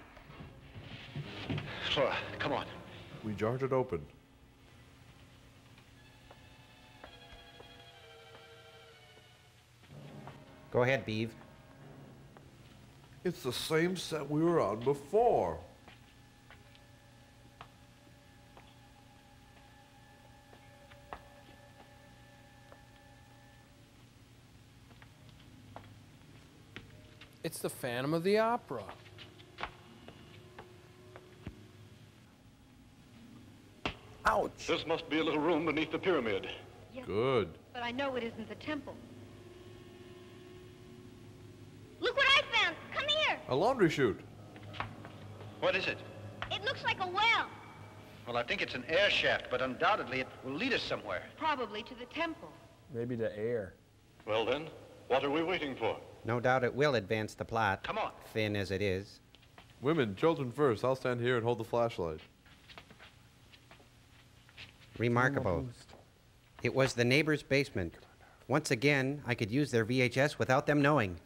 Flora, come on. We jarred it open. Go ahead, Beeve. It's the same set we were on before. It's the Phantom of the Opera. Ouch. This must be a little room beneath the pyramid. Yes. Good. But I know it isn't the temple. Look what I found! Come here! A laundry chute. What is it? It looks like a well. Well, I think it's an air shaft, but undoubtedly it will lead us somewhere. Probably to the temple. Maybe to air. Well then, what are we waiting for? No doubt it will advance the plot. Come on. Thin as it is. Women, children first. I'll stand here and hold the flashlight. Remarkable. It was the neighbor's basement. Once again, I could use their V H S without them knowing.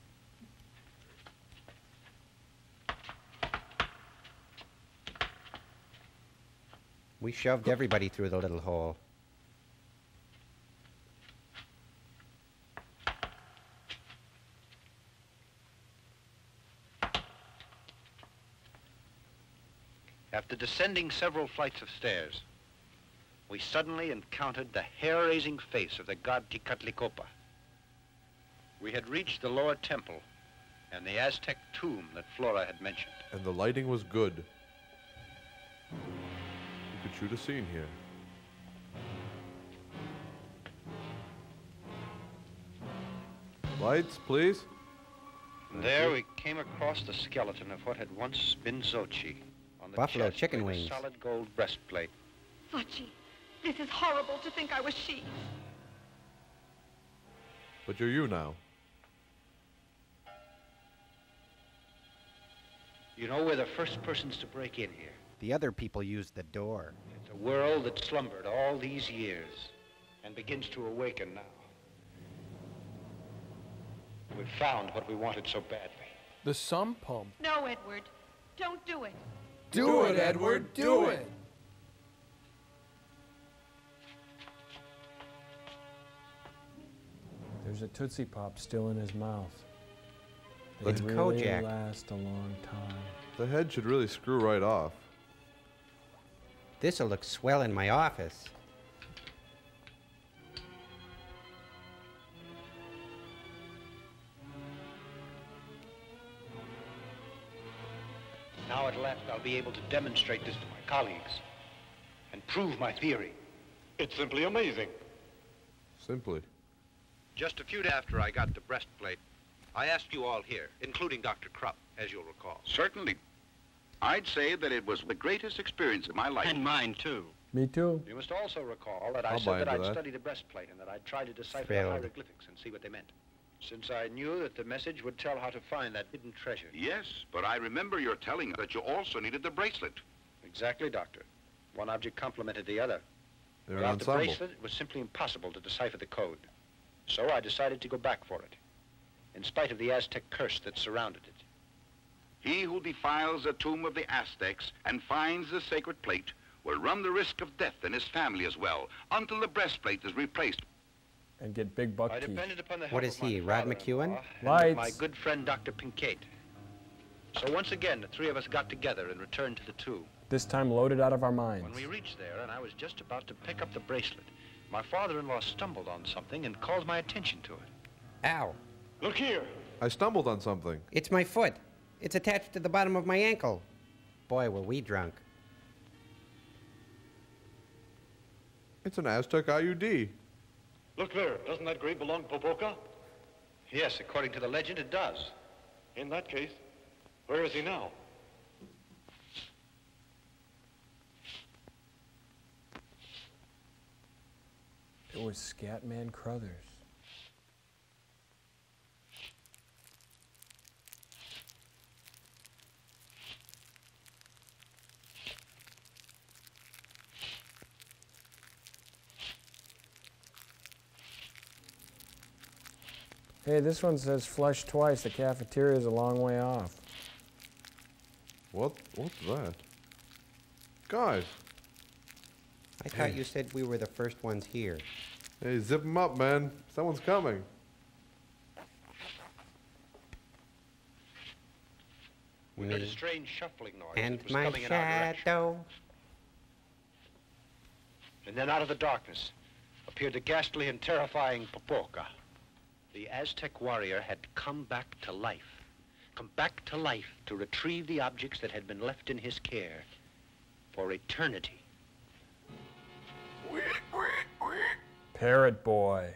We shoved everybody through the little hole. After descending several flights of stairs, we suddenly encountered the hair-raising face of the god Tezcatlipoca. We had reached the lower temple and the Aztec tomb that Flora had mentioned. And the lighting was good. You could shoot a scene here. Lights, please. And there we came across the skeleton of what had once been Xochi. On the Buffalo chest chicken with a wings. solid gold breastplate. Xochi, this is horrible to think I was she. But you're you now. You know, we're the first persons to break in here. The other people used the door. It's a world that slumbered all these years and begins to awaken now. We've found what we wanted so badly. The sump pump. No, Edward, don't do it. Do it, Edward, do it! There's a Tootsie Pop still in his mouth. They It's really Kojak. last a long time. The head should really screw right off. This'll look swell in my office. Now at last I'll be able to demonstrate this to my colleagues and prove my theory. It's simply amazing. Simply. Just a few days after I got the breastplate, I asked you all here, including Doctor Krupp, as you'll recall. Certainly. I'd say that it was the greatest experience of my life. And mine, too. Me too. You must also recall that I I'll said buy that into I'd that. study the breastplate and that I'd try to decipher Thrilled. the hieroglyphics and see what they meant. Since I knew that the message would tell how to find that hidden treasure. Yes, but I remember your telling us that you also needed the bracelet. Exactly, Doctor. One object complemented the other. They're an Without the ensemble. bracelet, it was simply impossible to decipher the code. So I decided to go back for it, in spite of the Aztec curse that surrounded it. He who defiles the tomb of the Aztecs and finds the sacred plate will run the risk of death and his family as well, until the breastplate is replaced. And get big buck I teeth. depended upon the help What is of my he, Rod father-in-law McEwen? and Lights. of my good friend Doctor Pincate. So once again, the three of us got together and returned to the tomb. This time loaded out of our minds. When we reached there, and I was just about to pick up the bracelet, my father-in-law stumbled on something and called my attention to it. Ow. Look here. I stumbled on something. It's my foot. It's attached to the bottom of my ankle. Boy, were we drunk. It's an Aztec I U D. Look there. Doesn't that grave belong to Popoca? Yes, according to the legend, it does. In that case, where is he now? It was Scatman Crothers. Hey, this one says flush twice. The cafeteria is a long way off. What? What's that? Guys. I thought you said we were the first ones here. Hey, zip 'em up, man. Someone's coming. We heard a Me strange shuffling noise. and It was my coming in our direction. shadow. And then out of the darkness appeared the ghastly and terrifying Popoca. The Aztec warrior had come back to life. come back to life to retrieve the objects that had been left in his care for eternity. Parrot boy.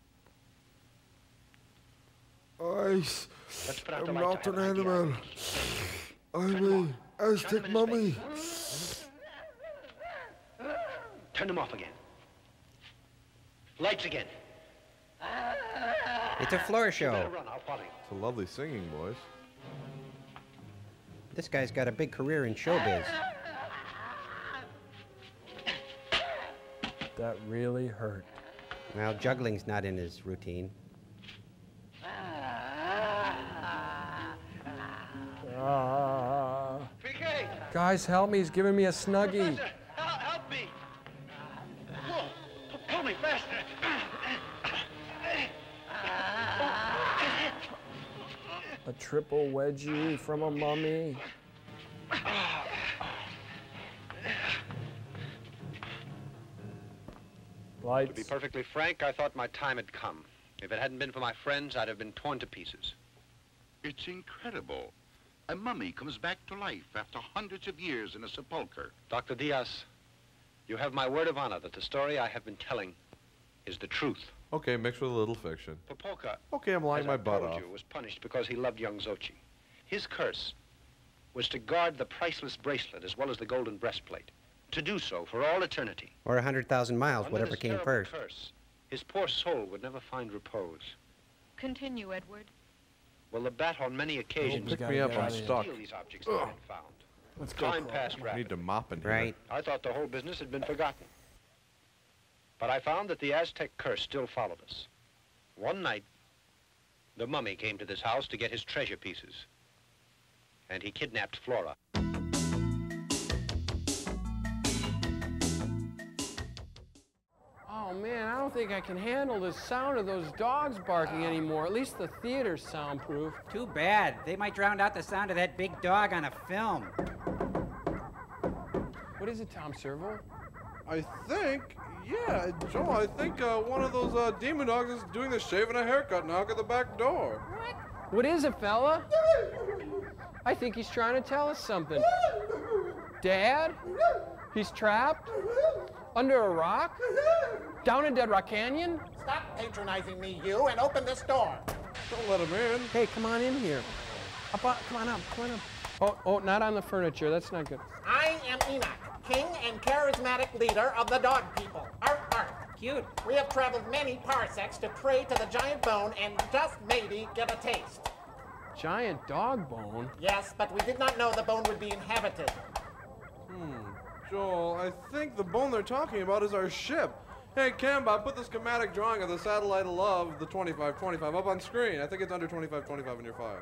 I am not an animal. I'm a Aztec mummy. Turn them off again. Lights again. It's a floor show. Run, I'll follow you. It's a lovely singing voice. This guy's got a big career in showbiz. That really hurt. Well, juggling's not in his routine. Ah. three K! Guys, help me. He's giving me a snuggie. Professor, help, help me! Whoa, pull me faster! A triple wedgie from a mummy. Lights. To be perfectly frank, I thought my time had come. If it hadn't been for my friends, I'd have been torn to pieces. It's incredible. A mummy comes back to life after hundreds of years in a sepulcher. Doctor Diaz, you have my word of honor that the story I have been telling is the truth. Okay, mixed with a little fiction. Popolka, Okay, I'm lying as my I butt told off. you, was punished because he loved young Xochi. His curse was to guard the priceless bracelet as well as the golden breastplate. To do so for all eternity. Or a hundred thousand miles, Under whatever this came terrible first. curse, his poor soul would never find repose. Continue, Edward. Well, the bat on many occasions Pick me up, I'm tried to stuck. steal these objects that had been found. Let's go, Time Carl. passed I rapidly. need to mop in here. Right. I thought the whole business had been forgotten. But I found that the Aztec curse still followed us. One night, the mummy came to this house to get his treasure pieces. And he kidnapped Flora. Oh man, I don't think I can handle the sound of those dogs barking anymore. At least the theater's soundproof. Too bad. They might drown out the sound of that big dog on a film. What is it, Tom Servo? I think, yeah, Joel, I think uh, one of those uh, demon dogs is doing the shave and a haircut knock at the back door. What is it, fella? I think he's trying to tell us something. Dad? He's trapped? Under a rock? Down in Dead Rock Canyon? Stop patronizing me, you, and open this door. Don't let him in. Hey, come on in here. Up on, come on up, come on up. Oh, oh, not on the furniture. That's not good. I am Enoch, king and charismatic leader of the dog people. Arf, arf. Cute. We have traveled many parsecs to pray to the giant bone and just maybe get a taste. Giant dog bone? Yes, but we did not know the bone would be inhabited. Hmm. Joel, I think the bone they're talking about is our ship. Hey, Camba, put the schematic drawing of the satellite of love, the twenty-five twenty-five, up on screen. I think it's under twenty-five twenty-five in your file.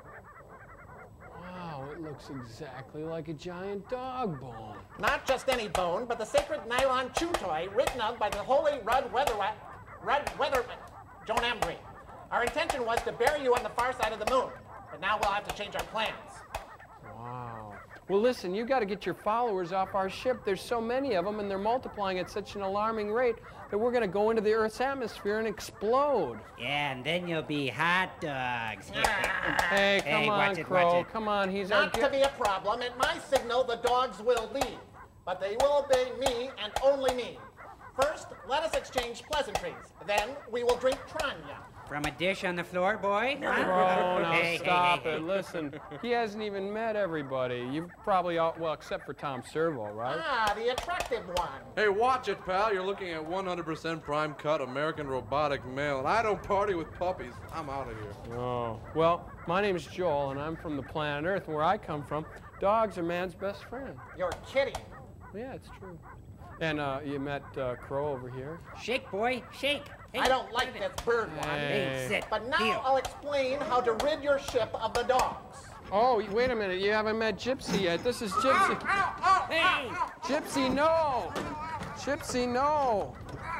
Wow, it looks exactly like a giant dog bone. Not just any bone, but the sacred nylon chew toy written of by the holy Rudd Weather... Rudd Weather... Joan Embry. Our intention was to bury you on the far side of the moon, but now we'll have to change our plans. Wow. Well, listen, you got to get your followers off our ship. There's so many of them, and they're multiplying at such an alarming rate that we're going to go into the Earth's atmosphere and explode. Yeah, and then you'll be hot dogs. Hey, come Hey, on, watch it, Crow. watch it. Come on, he's Not our... to be a problem. At my signal, the dogs will leave. But they will obey me and only me. First, let us exchange pleasantries. Then, we will drink Tranya. From a dish on the floor, boy? Crow, now Hey, hey, stop hey, it. hey. Listen, he hasn't even met everybody. You've probably all... Well, except for Tom Servo, right? Ah, the attractive one. Hey, watch it, pal. You're looking at one hundred percent prime cut American robotic male, and I don't party with puppies. I'm out of here. Oh. Well, my name's Joel, and I'm from the planet Earth. Where I come from, dogs are man's best friend. You're kidding. Yeah, it's true. And uh, you met uh, Crow over here. Shake, boy, shake. Hey, I don't like this bird one. Hey. sit. But now Heel. I'll explain how to rid your ship of the dogs. Oh, wait a minute. You haven't met Gypsy yet. This is Gypsy. Hey! Gypsy, no! Gypsy, no!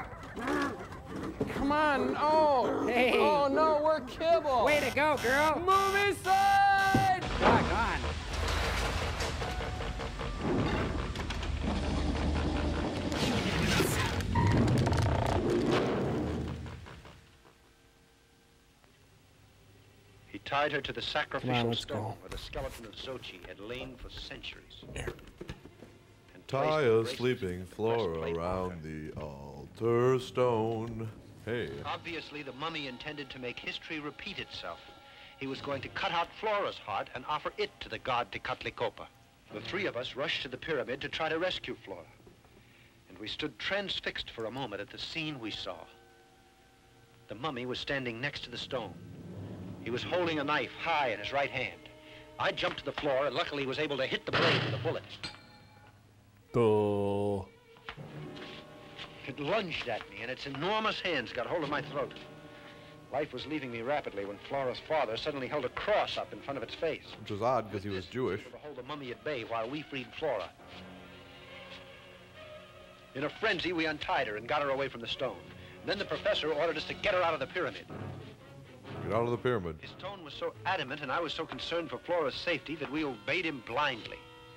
Come on, no! Hey. Oh, no, we're kibble! Way to go, girl. Movie side! Doggone. He tied her to the sacrificial let's stone go. where the skeleton of Xochi had lain for centuries. Tie a sleeping Flora around the altar stone. Hey. Obviously, the mummy intended to make history repeat itself. He was going to cut out Flora's heart and offer it to the god Tecatlicopa. The three of us rushed to the pyramid to try to rescue Flora. And we stood transfixed for a moment at the scene we saw. The mummy was standing next to the stone. He was holding a knife high in his right hand. I jumped to the floor and luckily was able to hit the blade with a bullet. Duh. It lunged at me, and its enormous hands got hold of my throat. Life was leaving me rapidly when Flora's father suddenly held a cross up in front of its face. Which was odd because he was Jewish. To hold the mummy at bay while we freed Flora. In a frenzy, we untied her and got her away from the stone. Then the professor ordered us to get her out of the pyramid. Get out of the pyramid. His tone was so adamant and I was so concerned for Flora's safety that we obeyed him blindly.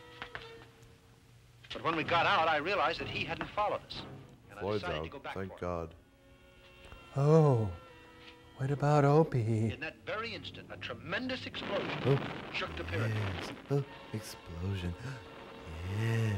But when we got out, I realized that he hadn't followed us. And Floyd's I decided out. to go back Thank for him. God. Oh, what about Opie? In that very instant, a tremendous explosion Oh. shook the pyramid. Yes. Oh, explosion. Yes.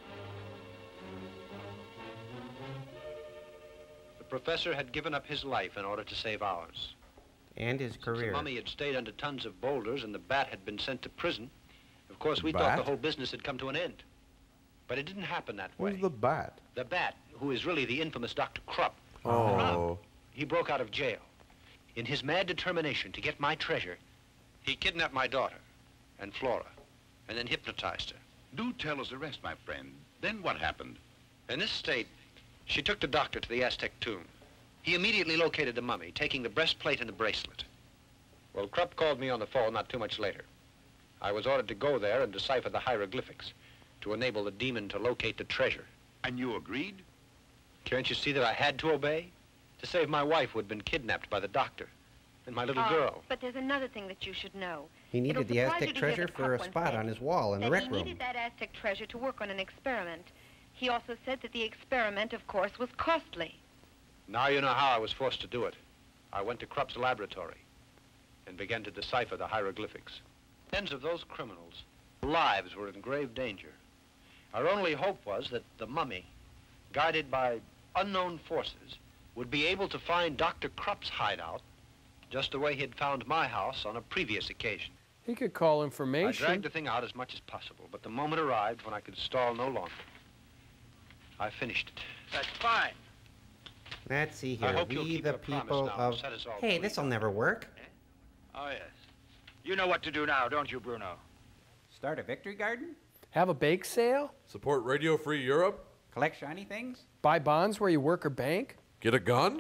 The professor had given up his life in order to save ours. And his The career. mummy had stayed under tons of boulders and the bat had been sent to prison. Of course, we The thought bat? the whole business had come to an end. But it didn't happen that way. Who's the bat? The bat, who is really the infamous Doctor Krupp. Oh. He broke out of jail. In his mad determination to get my treasure, he kidnapped my daughter and Flora, and then hypnotized her. Do tell us the rest, my friend. Then what happened? In this state, she took the doctor to the Aztec tomb. He immediately located the mummy, taking the breastplate and the bracelet. Well, Krupp called me on the phone not too much later. I was ordered to go there and decipher the hieroglyphics to enable the demon to locate the treasure. And you agreed? Can't you see that I had to obey? To save my wife who had been kidnapped by the doctor and my little Ah, girl. But there's another thing that you should know. He needed It'll the surprise Aztec you to hear treasure that for a Krupp once spot said on his wall in the that rec he room. needed that Aztec treasure to work on an experiment. He also said that the experiment, of course, was costly. Now you know how I was forced to do it. I went to Krupp's laboratory and began to decipher the hieroglyphics. Tens of those criminals' lives were in grave danger. Our only hope was that the mummy, guided by unknown forces, would be able to find Doctor Krupp's hideout just the way he had found my house on a previous occasion. He could call I information. dragged the thing out as much as possible, but the moment arrived when I could stall no longer. I finished it. That's fine. Let's see I here. hope you'll We keep the your promise people now and of... set us all Hey, free. this'll never work. Oh, yes. You know what to do now, don't you, Bruno? Start a victory garden? Have a bake sale? Support Radio Free Europe? Collect shiny things? Buy bonds where you work or bank? Get a gun?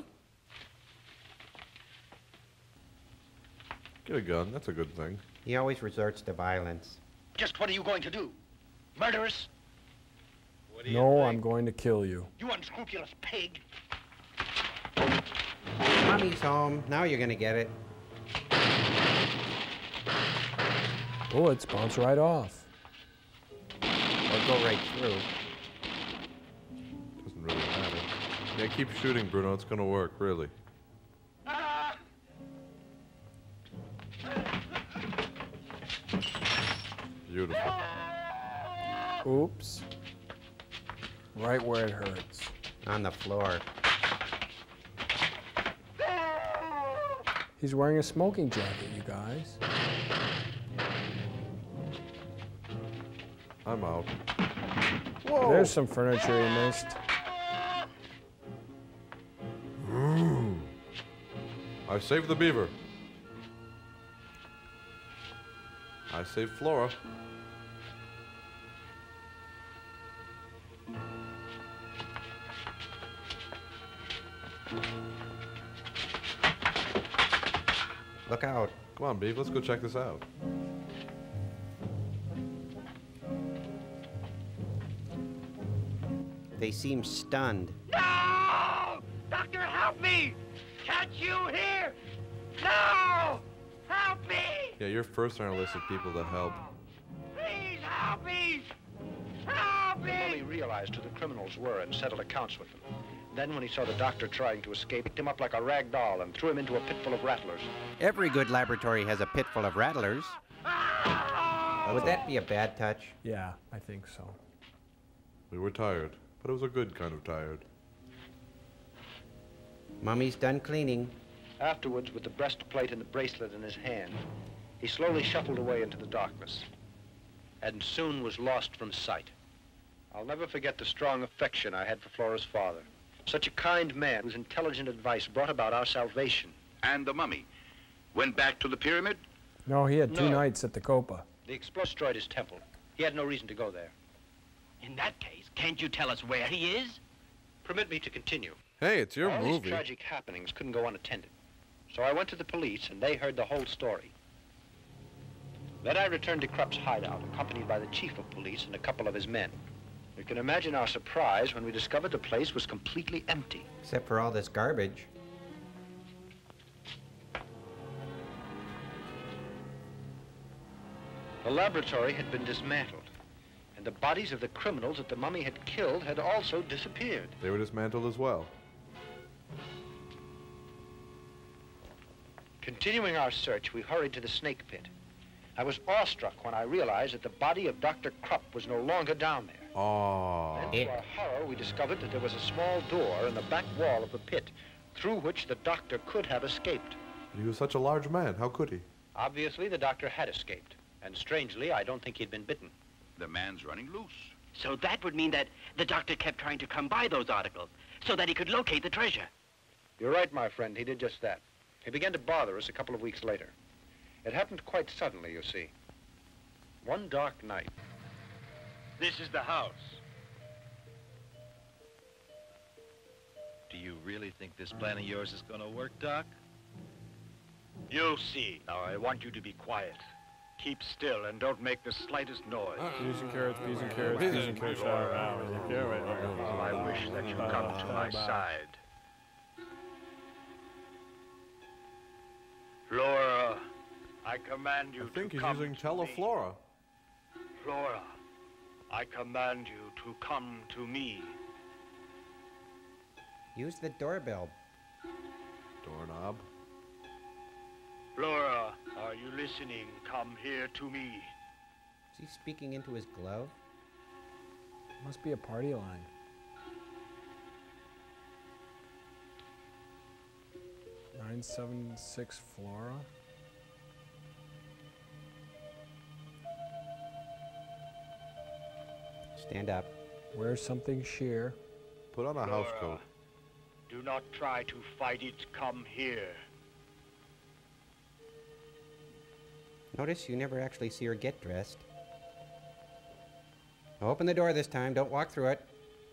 Get a gun. That's a good thing. He always resorts to violence. Just what are you going to do? Murder us? No, I'm going to kill you. You unscrupulous pig. Mommy's home. Now you're gonna get it. Bullets bounce right off. Or go right through. Doesn't really matter. Yeah, keep shooting, Bruno. It's gonna work, really. Beautiful. Oops. Right where it hurts. On the floor. He's wearing a smoking jacket, you guys. I'm out. Whoa. There's some furniture he missed. Ooh. I saved the beaver. I saved Flora. Look out. Come on, Beef. Let's go check this out. They seem stunned. No! Doctor, help me! Can't you hear? No! Help me! Yeah, you're first on our list of people to help. Please help me! Help We me! only realized who the criminals were and settled accounts with them. Then, when he saw the doctor trying to escape, picked him up like a rag doll and threw him into a pit full of rattlers. Every good laboratory has a pit full of rattlers. Would that be a bad touch? Yeah, I think so. We were tired, but it was a good kind of tired. Mummy's done cleaning. Afterwards, with the breastplate and the bracelet in his hand, he slowly shuffled away into the darkness and soon was lost from sight. I'll never forget the strong affection I had for Flora's father. Such a kind man whose intelligent advice brought about our salvation. And the mummy went back to the pyramid? No, he had two No. nights at the Copa. The explosion destroyed his temple. He had no reason to go there. In that case, can't you tell us where he is? Permit me to continue. Hey, it's your All movie. these tragic happenings couldn't go unattended. So I went to the police, and they heard the whole story. Then I returned to Krupp's hideout, accompanied by the chief of police and a couple of his men. You can imagine our surprise when we discovered the place was completely empty. Except for all this garbage. The laboratory had been dismantled, and the bodies of the criminals that the mummy had killed had also disappeared. They were dismantled as well. Continuing our search, we hurried to the snake pit. I was awestruck when I realized that the body of Doctor Krupp was no longer down there. Oh. Then, to our horror, we discovered that there was a small door in the back wall of the pit, through which the doctor could have escaped. He was such a large man. How could he? Obviously, the doctor had escaped. And strangely, I don't think he'd been bitten. The man's running loose. So that would mean that the doctor kept trying to come by those articles so that he could locate the treasure. You're right, my friend. He did just that. He began to bother us a couple of weeks later. It happened quite suddenly, you see. One dark night. This is the house. Do you really think this plan of yours is going to work, Doc? You'll see. Now, I want you to be quiet. Keep still and don't make the slightest noise. Peas and carrots, peas and carrots, peas and carrots. I wish that you come to my side. Flora, I command you I think to he's come using to me. Teleflora. Flora, I command you to come to me. Use the doorbell. Doorknob. Flora, are you listening? Come here to me. Is he speaking into his glove? Must be a party line. nine seven six Flora. Stand up. Wear something sheer. Put on a house coat. Do not try to fight it. Come here. Notice you never actually see her get dressed. Open the door this time. Don't walk through it.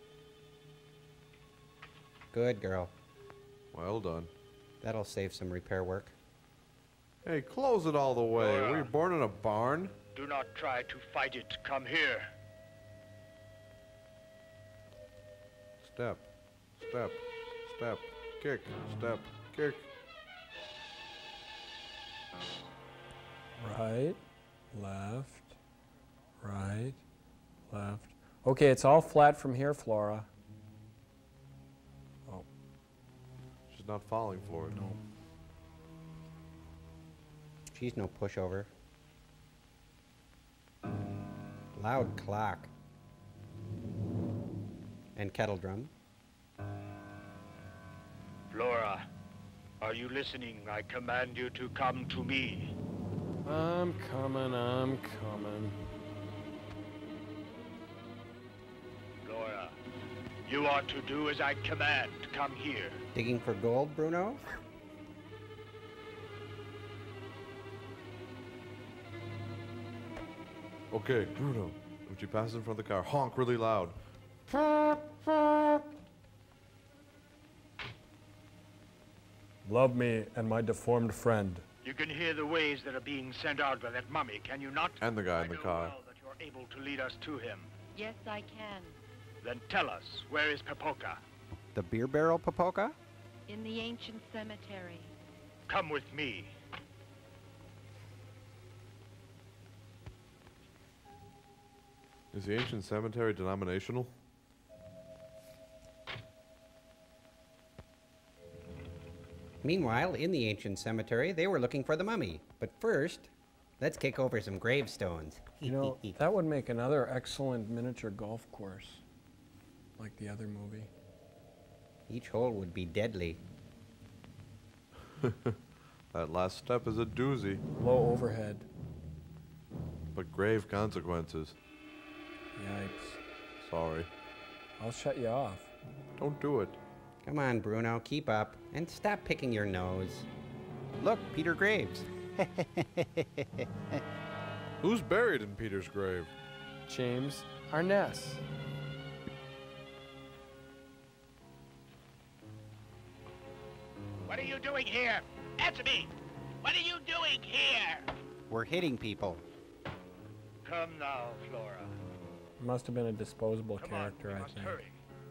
Good girl. Well done. That'll save some repair work. Hey, close it all the way. Flora. Were you born in a barn? Do not try to fight it. Come here. Step. Step. Step. Kick. Step. Kick. Right, left, right, left. Okay, it's all flat from here, Flora. Oh. She's not falling for it. No. She's no pushover. Loud clock. And kettle drum. Flora, are you listening? I command you to come to me. I'm coming, I'm coming. Flora, you ought to do as I command. Come here. Digging for gold, Bruno? Okay, Bruno. When she passes in front of the car, honk really loud. Love me and my deformed friend. You can hear the waves that are being sent out by that mummy, can you not? And the guy in the car. Well that you're able to lead us to him. Yes, I can. Then tell us, where is Papoka? The beer barrel Papoka? In the ancient cemetery. Come with me. Is the ancient cemetery denominational? Meanwhile, in the ancient cemetery, they were looking for the mummy. But first, let's kick over some gravestones. You know, that would make another excellent miniature golf course, like the other movie. Each hole would be deadly. That last step is a doozy. Low overhead. But grave consequences. Yikes. Sorry. I'll shut you off. Don't do it. Come on, Bruno, keep up. And stop picking your nose. Look, Peter Graves. Who's buried in Peter's grave? James Arness. What are you doing here? Answer me! What are you doing here? We're hitting people. Come now, Flora. Must have been a disposable Come character, on, we I must think. hurry.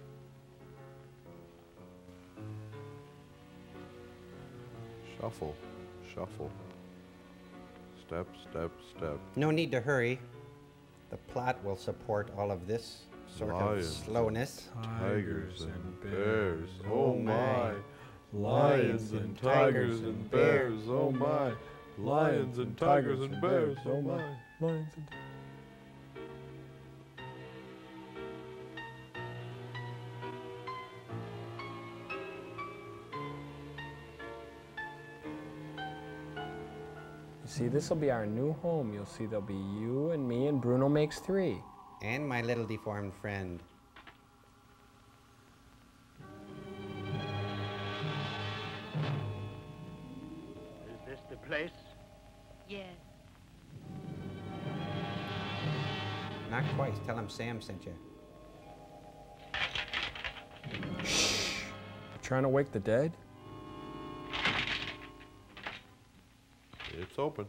Shuffle, shuffle. Step, step, step. No need to hurry. The plot will support all of this sort Lions, of slowness. Tigers and bears, Oh oh my. my. Lions and tigers and bears, oh my. Lions and tigers and bears, oh my. Lions and See, this will be our new home. You'll see there'll be you and me and Bruno makes three. And my little deformed friend. Is this the place? Yes. Not twice. Tell him Sam sent you. Trying to wake the dead? It's open.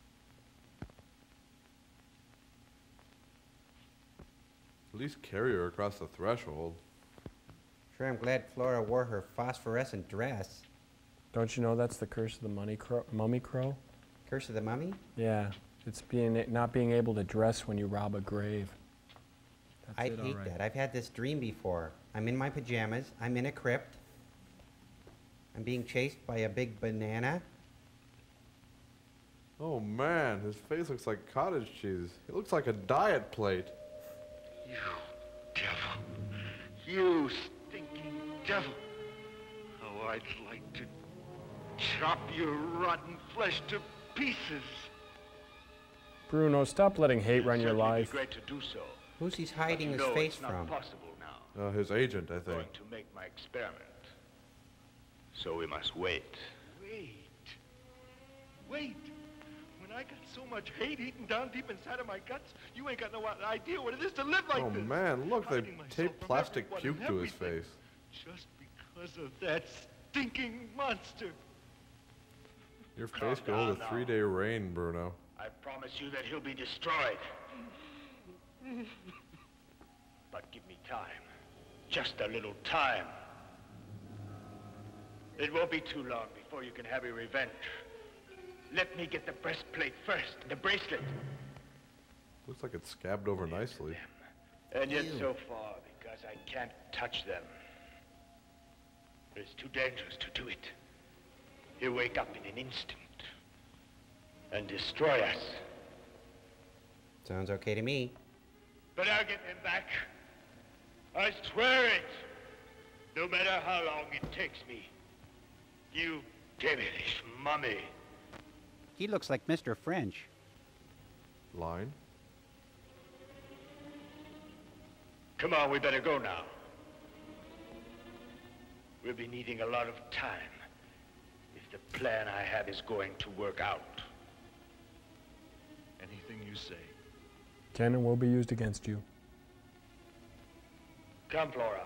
At least carry her across the threshold. Sure, I'm glad Flora wore her phosphorescent dress. Don't you know that's the curse of the money crow, mummy crow? Curse of the mummy? Yeah, it's being not being able to dress when you rob a grave. That's I it, hate all right. that. I've had this dream before. I'm in my pajamas. I'm in a crypt. I'm being chased by a big banana. Oh man, his face looks like cottage cheese. He looks like a diet plate. You devil. You stinking devil. Oh, I'd like to chop your rotten flesh to pieces. Bruno, stop letting hate run your Certainly be life. great to do so. Who's he's But hiding you his know face it's not from? possible now. Uh, his agent, I I'm going think. to make my experiment. So we must wait. Wait. Wait. When I got so much hate eaten down deep inside of my guts, you ain't got no idea what it is to live like Oh this. man, look, they Hiding myself taped from plastic everyone puke and to his everything. face. Just because of that stinking monster. Your Calm face could hold down a now. three-day rain, Bruno. I promise you that he'll be destroyed. But give me time. Just a little time. It won't be too long before you can have your revenge. Let me get the breastplate first, the bracelet. Looks like it's scabbed over nicely. And yet Ew. so far, because I can't touch them. It's too dangerous to do it. He'll wake up in an instant and destroy us. Sounds okay to me. But I'll get them back. I swear it. No matter how long it takes me. You devilish mummy. He looks like Mister French. Line? Come on, we better go now. We'll be needing a lot of time if the plan I have is going to work out. Anything you say. Cannon will be used against you. Come, Flora.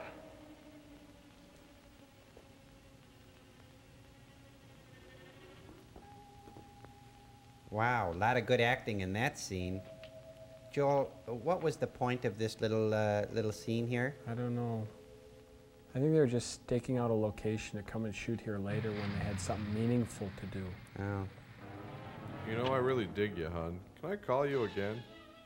Wow, a lot of good acting in that scene. Joel, what was the point of this little uh, little scene here? I don't know. I think they were just staking out a location to come and shoot here later when they had something meaningful to do. Oh. You know, I really dig you, hon. Can I call you again?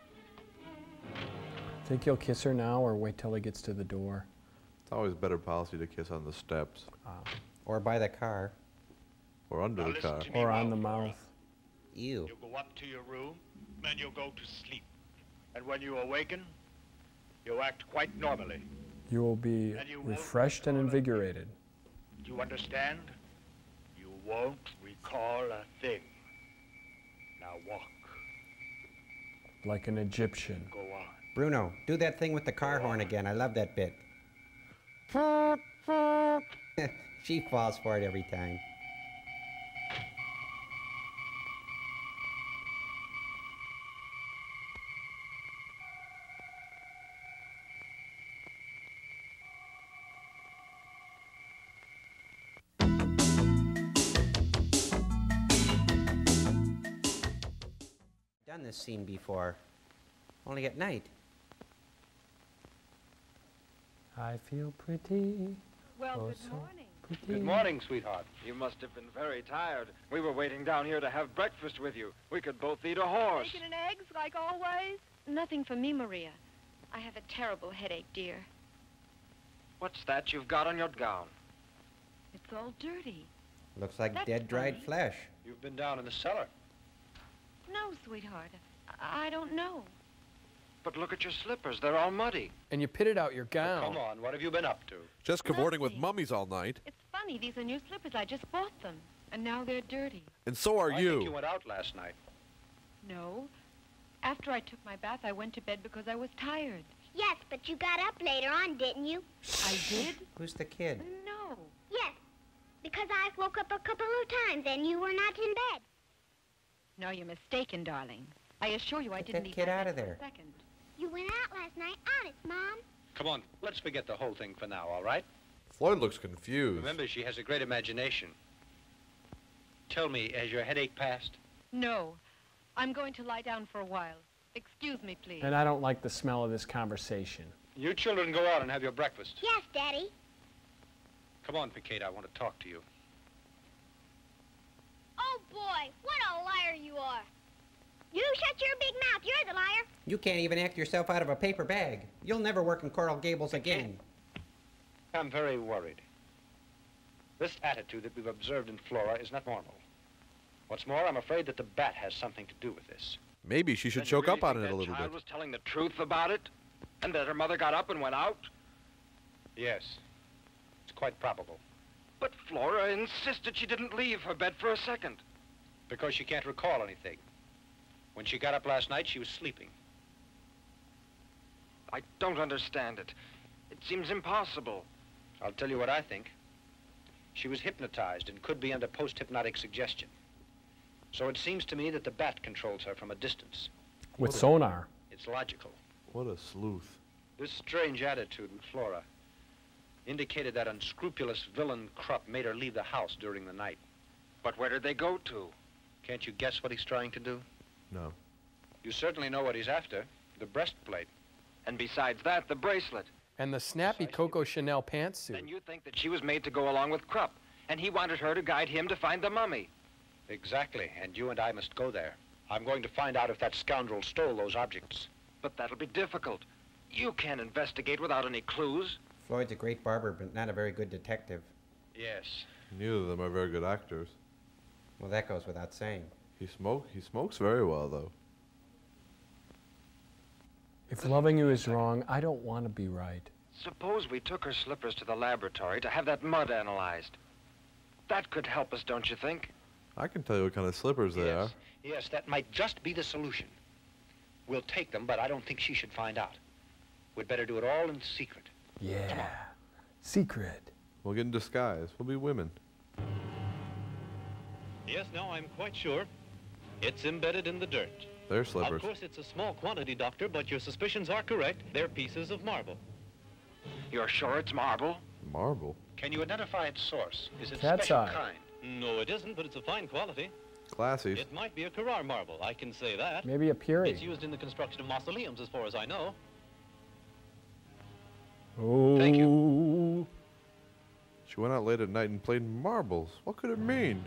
Think you'll kiss her now or wait till he gets to the door? It's always better policy to kiss on the steps. Ah. Or by the car. Or under Now the listen car. to me Or well, on the Flora. mouth. Ew. You go up to your room, then you go to sleep. And when you awaken, you act quite normally. You will be And you won't refreshed and invigorated. Do you understand? You won't recall a thing. Now walk. Like an Egyptian. Go on. Bruno, do that thing with the car horn again. I love that bit. She falls for it every time. Done this scene before, only at night. I feel pretty. Well, oh, good so morning. pretty. Good morning, sweetheart. You must have been very tired. We were waiting down here to have breakfast with you. We could both eat a horse. Bacon and eggs, like always? Nothing for me, Maria. I have a terrible headache, dear. What's that you've got on your gown? It's all dirty. Looks like That's dead, dried funny. flesh. You've been down in the cellar. No, sweetheart. I, I don't know. But look at your slippers. They're all muddy. And you pitted out your gown. Come on, what have you been up to? Just cavorting with mummies all night. It's funny. These are new slippers. I just bought them. And now they're dirty. And so are I you. think you went out last night. No. After I took my bath, I went to bed because I was tired. Yes, but you got up later on, didn't you? I did? Who's the kid? No. Yes, because I woke up a couple of times and you were not in bed. No, you're mistaken, darling. I assure you I Get didn't that leave kid my out bed of for a there. second. You went out last night, honest, Mom. Come on, let's forget the whole thing for now, all right? Floyd looks confused. Remember, she has a great imagination. Tell me, has your headache passed? No. I'm going to lie down for a while. Excuse me, please. And I don't like the smell of this conversation. You children go out and have your breakfast. Yes, Daddy. Come on, Picade, I want to talk to you. Oh, boy, what a liar you are. You shut your big mouth. You're the liar. You can't even act yourself out of a paper bag. You'll never work in Coral Gables again. I'm very worried. This attitude that we've observed in Flora is not normal. What's more, I'm afraid that the bat has something to do with this. Maybe she should Then you choke really up on think it a that little child bit. was telling the truth about it? And that her mother got up and went out? Yes, it's quite probable. But Flora insisted she didn't leave her bed for a second. Because she can't recall anything. When she got up last night, she was sleeping. I don't understand it. It seems impossible. I'll tell you what I think. She was hypnotized and could be under post-hypnotic suggestion. So it seems to me that the bat controls her from a distance. With sonar. It's logical. What a sleuth. This strange attitude in Flora indicated that unscrupulous villain Krupp made her leave the house during the night. But where did they go to? Can't you guess what he's trying to do? No. You certainly know what he's after. The breastplate. And besides that, the bracelet. And the snappy Coco Chanel pantsuit. Then you think that she was made to go along with Krupp, and he wanted her to guide him to find the mummy. Exactly, and you and I must go there. I'm going to find out if that scoundrel stole those objects. But that'll be difficult. You can't investigate without any clues. Floyd's a great barber, but not a very good detective. Yes. Neither of them are very good actors. Well, that goes without saying. He smoke. He smokes very well, though. If loving you is wrong, I don't want to be right. Suppose we took her slippers to the laboratory to have that mud analyzed. That could help us, don't you think? I can tell you what kind of slippers they yes. are. Yes, that might just be the solution. We'll take them, but I don't think she should find out. We'd better do it all in secret. Yeah. Secret. We'll get in disguise. We'll be women. Yes, now I'm quite sure. It's embedded in the dirt. They're slippers. Of course, it's a small quantity, Doctor, but your suspicions are correct. They're pieces of marble. You're sure it's marble? Marble? Can you identify its source? Is it Cat's special eye. kind? No, it isn't, but it's a fine quality. Classy. It might be a Carrara marble, I can say that. Maybe a Puri. It's used in the construction of mausoleums, as far as I know. Oh. Thank you. She went out late at night and played marbles. What could it mean?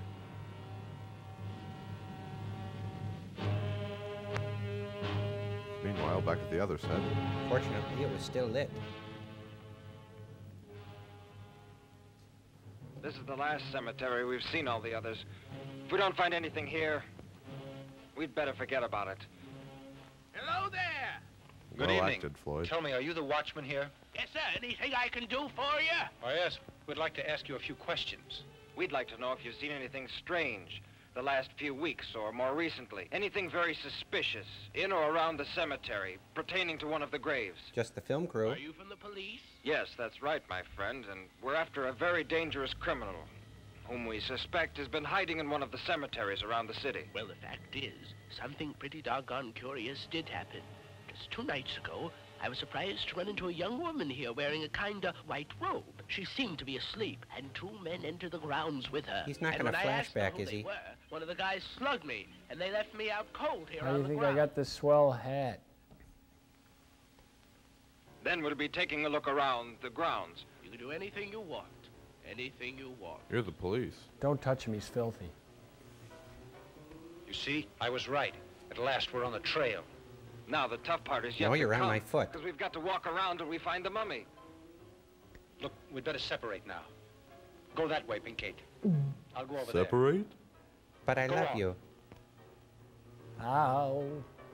Meanwhile, back at the other set. Fortunately, it was still lit. The This is the last cemetery. We've seen all the others. If we don't find anything here, we'd better forget about it. Hello there. Good well evening. Acted, Floyd. Tell me, are you the watchman here? Yes, sir. Anything I can do for you? Oh, yes. We'd like to ask you a few questions. We'd like to know if you've seen anything strange the last few weeks or more recently. Anything very suspicious in or around the cemetery pertaining to one of the graves. Just the film crew. Are you from the police? Yes, that's right, my friend. And we're after a very dangerous criminal whom we suspect has been hiding in one of the cemeteries around the city. Well, the fact is, something pretty doggone curious did happen. Just two nights ago, I was surprised to run into a young woman here wearing a kind of white robe. She seemed to be asleep, and two men entered the grounds with her. He's not and going to flashback, who is they he? Were, one of the guys slugged me, and they left me out cold here How do on you the think ground. I got this swell hat? Then we'll be taking a look around the grounds. You can do anything you want. Anything you want. You're the police. Don't touch him, he's filthy. You see, I was right. At last, we're on the trail. Now, the tough part is yet No, to you're come, on my foot. because we've got to walk around till we find the mummy. Look, we'd better separate now. Go that way, Pinkate. I'll go over Separate? But I Go love on. you. Ow.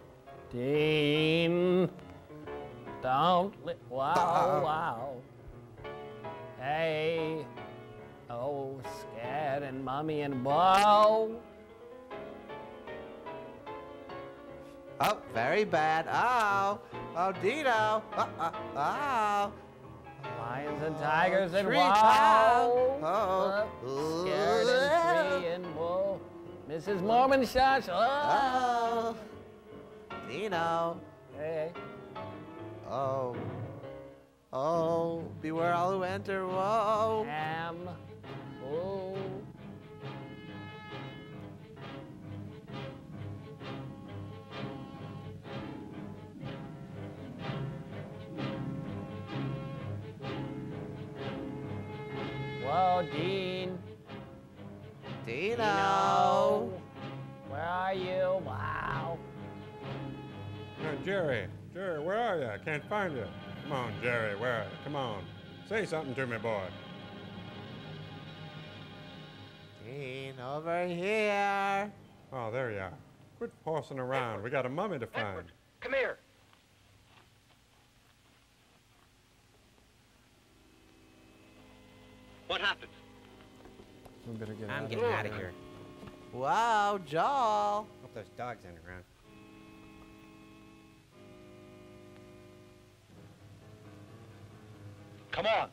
Dean. Don't li- wow, wow. Hey. Oh, scared and mommy and Bo. Oh, very bad. Oh, oh, Dino. Oh, oh, oh. Lions and tigers and Tree wow. top. Oh. Scared and tree and bull. Missus Mormon shots. Oh. Oh. Dino. Hey. Oh. Oh, beware all who enter. Whoa. Ham. Oh. Whoa, Dean. Dino. Dino. Where are you? Wow. Uh, Jerry, Jerry, where are you? I can't find you. Come on, Jerry, where are you? Come on. Say something to me, boy. Dean, over here. Oh, there you are. Quit horsing around. We got a mummy to find. Come here. What happened? We better get I'm out getting of out of here. Wow, Joel. Hope those dogs aren't around. Come on.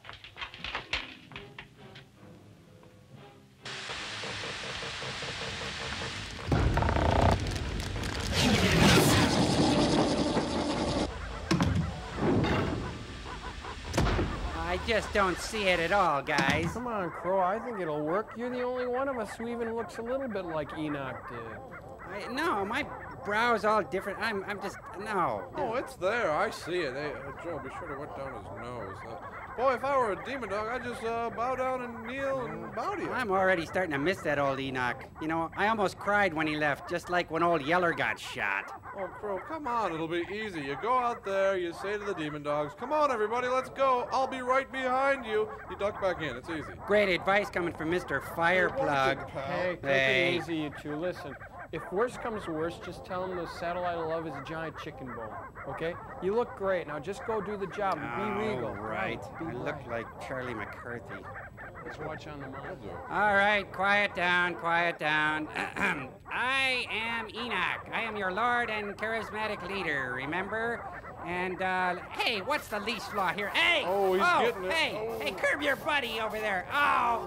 I just don't see it at all, guys. Come on, Crow. I think it'll work. You're the only one of us who even looks a little bit like Enoch did. I, no, my brow's all different. I'm, I'm just, no. Oh, it's there. I see it. Hey, uh, Joe, be sure to wet down his nose. Uh, boy, if I were a demon dog, I'd just uh, bow down and kneel and bow to you. I'm already starting to miss that old Enoch. You know, I almost cried when he left, just like when old Yeller got shot. Oh, Crow, come on. It'll be easy. You go out there, you say to the demon dogs, come on, everybody, let's go. I'll be right behind you. You duck back in. It's easy. Great advice coming from Mister Fireplug. Hey, take Hey. it easy, you two. Listen, if worse comes to worse, just tell them the satellite of love is a giant chicken bone, okay? You look great. Now just go do the job and be regal. All right. Be I look right. like Charlie McCarthy. Let's watch on the monitor. All right, quiet down, quiet down. I am Enoch. I am your lord and charismatic leader, remember? And, uh, hey, what's the leash law here? Hey! Oh, he's oh, getting it. Hey, Oh. hey, curb your buddy over there. Oh!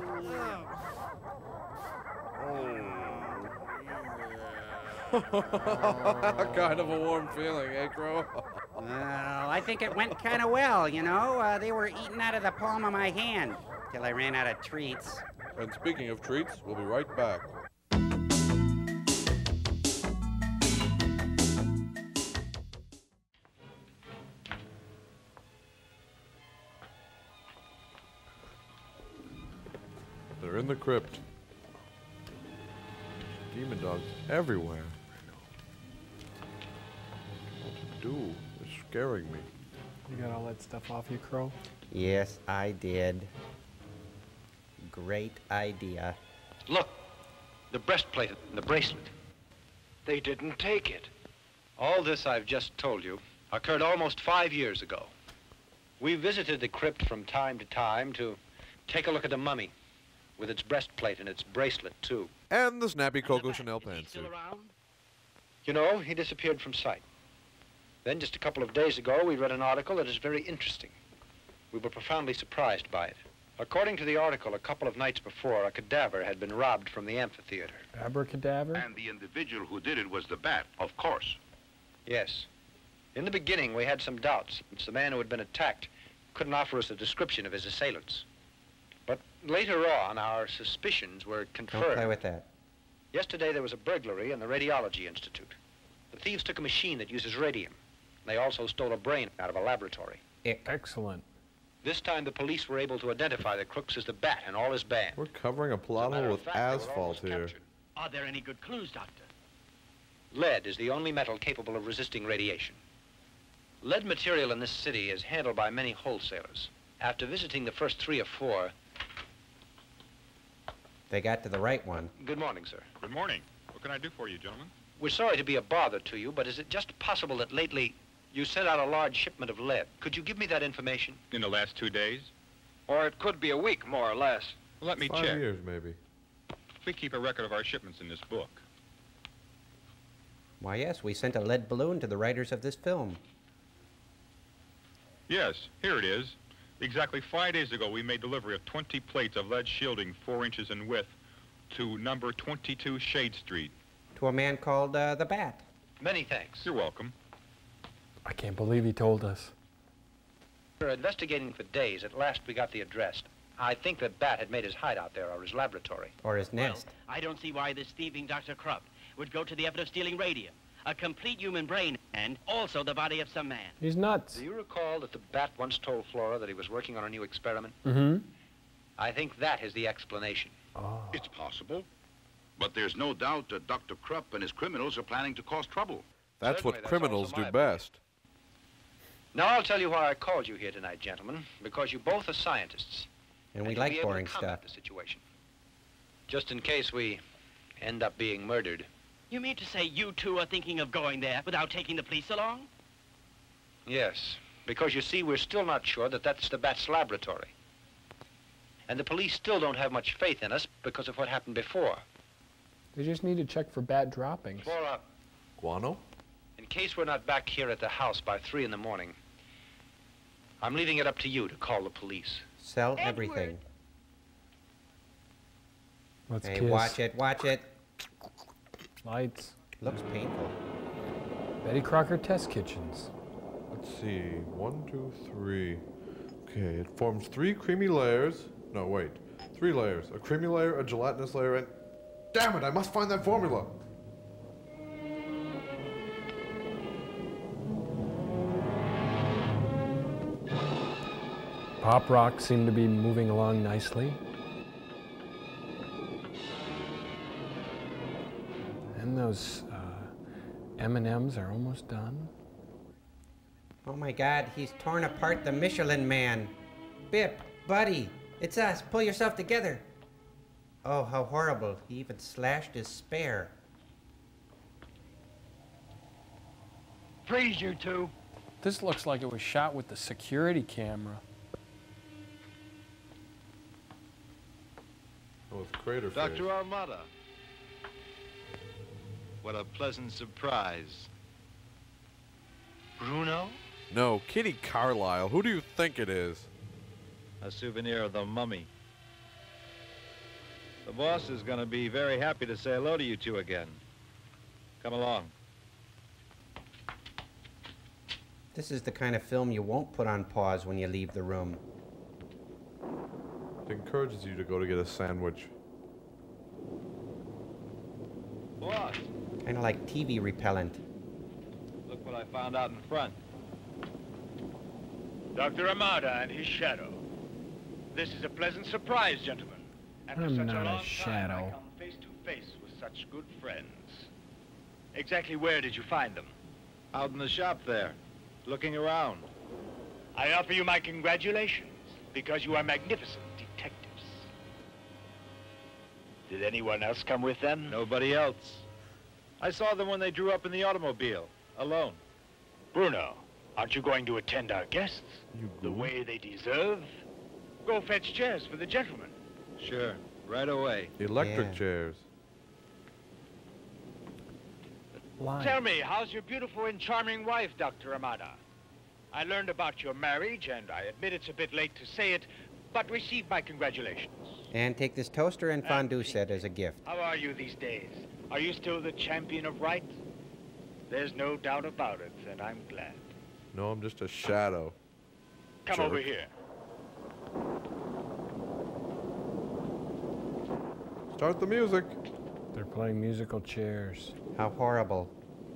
Kind of a warm feeling, eh, Crow? Well, I think it went kind of well, you know? Uh, they were eating out of the palm of my hand till I ran out of treats. And speaking of treats, we'll be right back. They're in the crypt. Demon dogs everywhere. What to do? They're scaring me. You got all that stuff off you, Crow? Yes, I did. great idea. Look, the breastplate and the bracelet. They didn't take it. All this I've just told you occurred almost five years ago. We visited the crypt from time to time to take a look at the mummy, with its breastplate and its bracelet, too. And the snappy Coco Chanel pantsuit. You know, he disappeared from sight. Then, just a couple of days ago, we read an article that is very interesting. We were profoundly surprised by it. According to the article, a couple of nights before, a cadaver had been robbed from the amphitheater. Abracadabra? And the individual who did it was the bat, of course. Yes. In the beginning, we had some doubts, since the man who had been attacked couldn't offer us a description of his assailants. But later on, our suspicions were confirmed. Don't play with that. Yesterday, there was a burglary in the Radiology Institute. The thieves took a machine that uses radium. They also stole a brain out of a laboratory. Excellent. This time, the police were able to identify the crooks as the Bat and all his band. We're covering a plot hole with asphalt here. Are there any good clues, Doctor? Lead is the only metal capable of resisting radiation. Lead material in this city is handled by many wholesalers. After visiting the first three or four... They got to the right one. Good morning, sir. Good morning. What can I do for you, gentlemen? We're sorry to be a bother to you, but is it just possible that lately you sent out a large shipment of lead? Could you give me that information? In the last two days? Or it could be a week, more or less. Well, let me Five check. years, maybe. We keep a record of our shipments in this book. Why, yes, we sent a lead balloon to the writers of this film. Yes, here it is. Exactly five days ago, we made delivery of twenty plates of lead shielding four inches in width to number twenty-two Shade Street. To a man called uh, the Bat. Many thanks. You're welcome. I can't believe he told us. We were investigating for days. At last, we got the address. I think that Bat had made his hideout there, or his laboratory. Or his nest. Well, I don't see why this thieving Doctor Krupp would go to the effort of stealing radium, a complete human brain, and also the body of some man. He's nuts. Do you recall that the Bat once told Flora that he was working on a new experiment? Mm-hmm. I think that is the explanation. Oh. It's possible. But there's no doubt that Doctor Krupp and his criminals are planning to cause trouble. That's Certainly, what that's criminals also do my best. Now, I'll tell you why I called you here tonight, gentlemen, because you both are scientists. And we you'll like be able boring to comment stuff. the situation. Just in case we end up being murdered. You mean to say you two are thinking of going there without taking the police along? Yes, because you see, we're still not sure that that's the Bat's laboratory. And the police still don't have much faith in us because of what happened before. They just need to check for bat droppings. Flora, Guano? in case we're not back here at the house by three in the morning, I'm leaving it up to you to call the police. Sell everything. Let's Hey, kiss. watch it, watch it. Lights. Looks painful. Betty Crocker Test Kitchens. Let's see. One, two, three. Okay, it forms three creamy layers. No, wait. Three layers. A creamy layer, a gelatinous layer, and... Damn it, I must find that formula! Pop rocks seem to be moving along nicely. And those uh, M and M's are almost done. Oh my God, he's torn apart the Michelin Man. Bip, buddy, it's us. Pull yourself together. Oh, how horrible. He even slashed his spare. Freeze, you two. This looks like it was shot with the security camera. Oh, it's crater Doctor face. Armada. What a pleasant surprise. Bruno? No, Kitty Carlisle. Who do you think it is? A souvenir of the mummy. The boss is going to be very happy to say hello to you two again. Come along. This is the kind of film you won't put on pause when you leave the room. It encourages you to go to get a sandwich. Boss, Kind of like T V repellent. look what I found out in front. Doctor Armada and his shadow. This is a pleasant surprise, gentlemen. After I'm such not a a long time, shadow. I come face to face with such good friends. Exactly where did you find them? Out in the shop there, looking around. I offer you my congratulations, because you are magnificent detectives. Did anyone else come with them? Nobody else. I saw them when they drew up in the automobile, alone. Bruno, aren't you going to attend our guests the way they deserve? Go fetch chairs for the gentlemen. Sure, right away. Electric Yeah. chairs. Line. Tell me, how's your beautiful and charming wife, Doctor Amada? I learned about your marriage, and I admit it's a bit late to say it, but receive my congratulations. And take this toaster and fondue set as a gift. How are you these days? Are you still the champion of right? There's no doubt about it, and I'm glad. No, I'm just a shadow. Come Jerk. over here. Start the music. They're playing musical chairs. How horrible.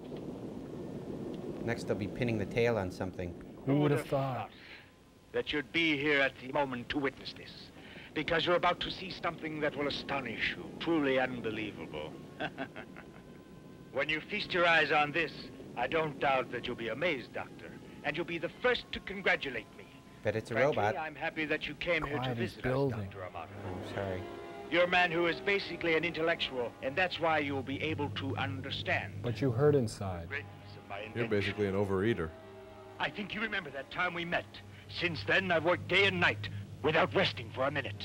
Next they'll be pinning the tail on something. Who would have thought? That you'd be here at the moment to witness this, because you're about to see something that will astonish you, truly unbelievable. When you feast your eyes on this, I don't doubt that you'll be amazed, Doctor, and you'll be the first to congratulate me. Bet it's a Frankly, robot. I'm happy that you came here to Quiet is visit us, building. Doctor Amada. Oh, sorry. You're a man who is basically an intellectual, and that's why you'll be able to understand. But you heard inside. Greatness of my You're invention. basically an overeater. I think you remember that time we met. Since then, I've worked day and night without resting for a minute.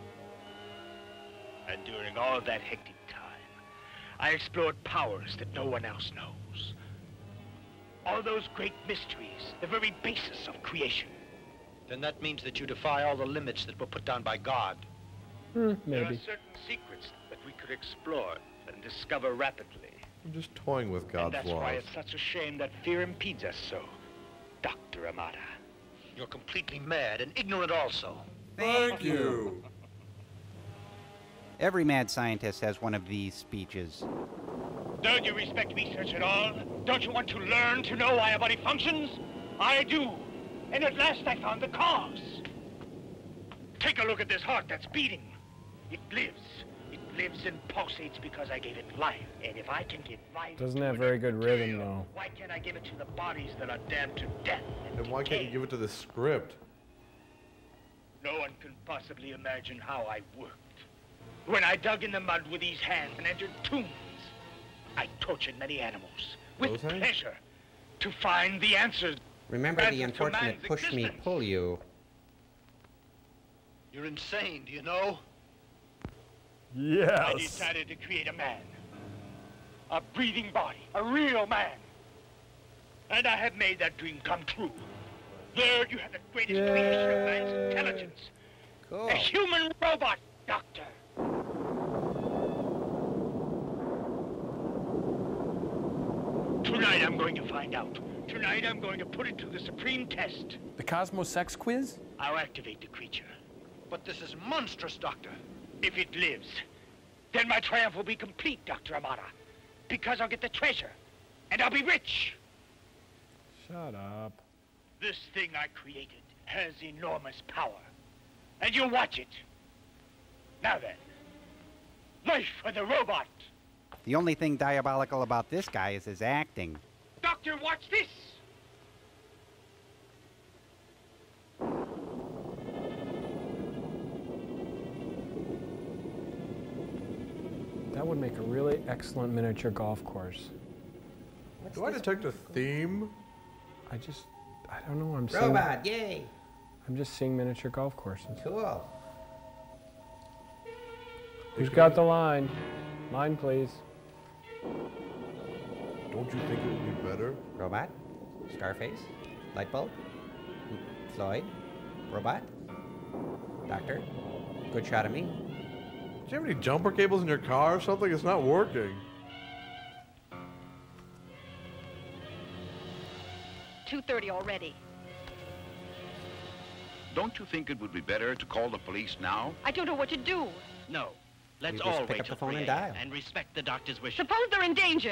And during all of that hectic time, I explored powers that no one else knows. All those great mysteries, the very basis of creation. Then that means that you defy all the limits that were put down by God. Hmm, There are maybe. certain secrets that we could explore and discover rapidly. I'm just toying with And God's that's laws. why it's such a shame that fear impedes us so, Doctor Amada. You're completely mad and ignorant also. Thank you. Every mad scientist has one of these speeches. Don't you respect research at all? Don't you want to learn to know why a body functions? I do. And at last I found the cause. Take a look at this heart that's beating. It lives. It lives and pulsates because I gave it life. And if I can give life Doesn't to have an very good rhythm, material, though. why can't I give it to the bodies that are damned to death? And why can't you give it to the script? No one can possibly imagine how I worked. When I dug in the mud with these hands and entered tombs, I tortured many animals with Those hands? pleasure to find the answers. Remember the Answers to unfortunate man's push me, existence. pull you. You're insane, do you know? I Yes. decided to create a man. A breathing body. A real man. And I have made that dream come true. There you have the greatest creation of man's intelligence. Cool. A human robot, Doctor. Tonight I'm going to find out. Tonight I'm going to put it to the supreme test. The Cosmos Sex Quiz? I'll activate the creature. But this is monstrous, Doctor. If it lives, then my triumph will be complete, Doctor Amada. Because I'll get the treasure, and I'll be rich. Shut up. This thing I created has enormous power. And you'll watch it. Now then, life for the robot. The only thing diabolical about this guy is his acting. Doctor, watch this. That would make a really excellent miniature golf course. Do I detect a theme? I just, I don't know. I'm seeing. Robot, yay! I'm just seeing miniature golf courses. Cool. Who's got the line? Line, please. Don't you think it would be better? Robot, Scarface, light bulb, Floyd, robot, doctor, good shot of me. Do you have any jumper cables in your car or something? It's not working. two thirty already. Don't you think it would be better to call the police now? I don't know what to do. No. Let's You just all pick wait up till the phone and three a m dial. and respect the doctor's wishes. Suppose they're in danger.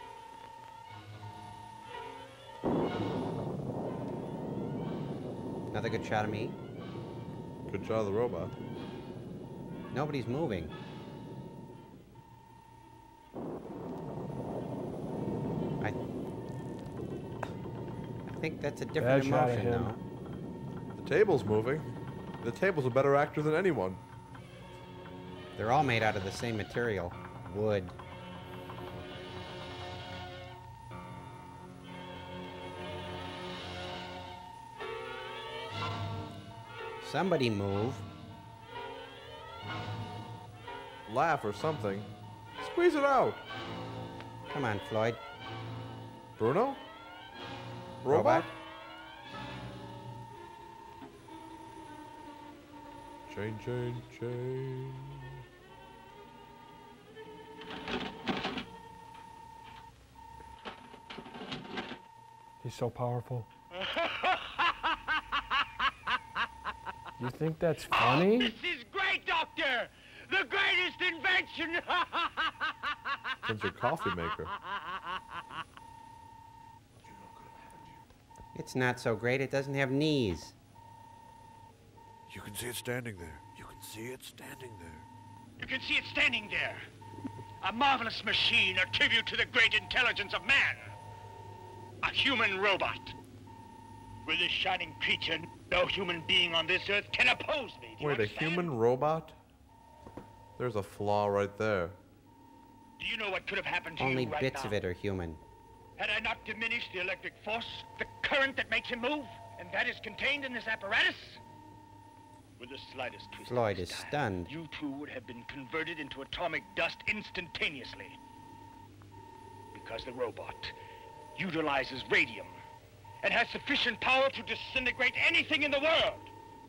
Another good shot of me. Good shot of the robot. Nobody's moving. I, I think that's a different Bad shot of emotion him. now. The table's moving. The table's a better actor than anyone. They're all made out of the same material, wood. Somebody move. Laugh or something. Squeeze it out. Come on, Floyd. Bruno? Robot? Robot? Chain, chain, chain. He's so powerful. You think that's funny? Oh, this is great, Doctor! The greatest invention! It's your coffee maker. It's not so great. It doesn't have knees. You can see it standing there. You can see it standing there. You can see it standing there. A marvelous machine, a tribute to the great intelligence of man. A human robot. With this shining creature, no human being on this earth can oppose me. Do you Wait, a understand? human robot? There's a flaw right there. Do you know what could have happened to Only you right bits now? of it are human. Had I not diminished the electric force, the current that makes him move, and that is contained in this apparatus? With the slightest twist Floyd of is this dial, stunned. you two would have been converted into atomic dust instantaneously. Because the robot utilizes radium and has sufficient power to disintegrate anything in the world.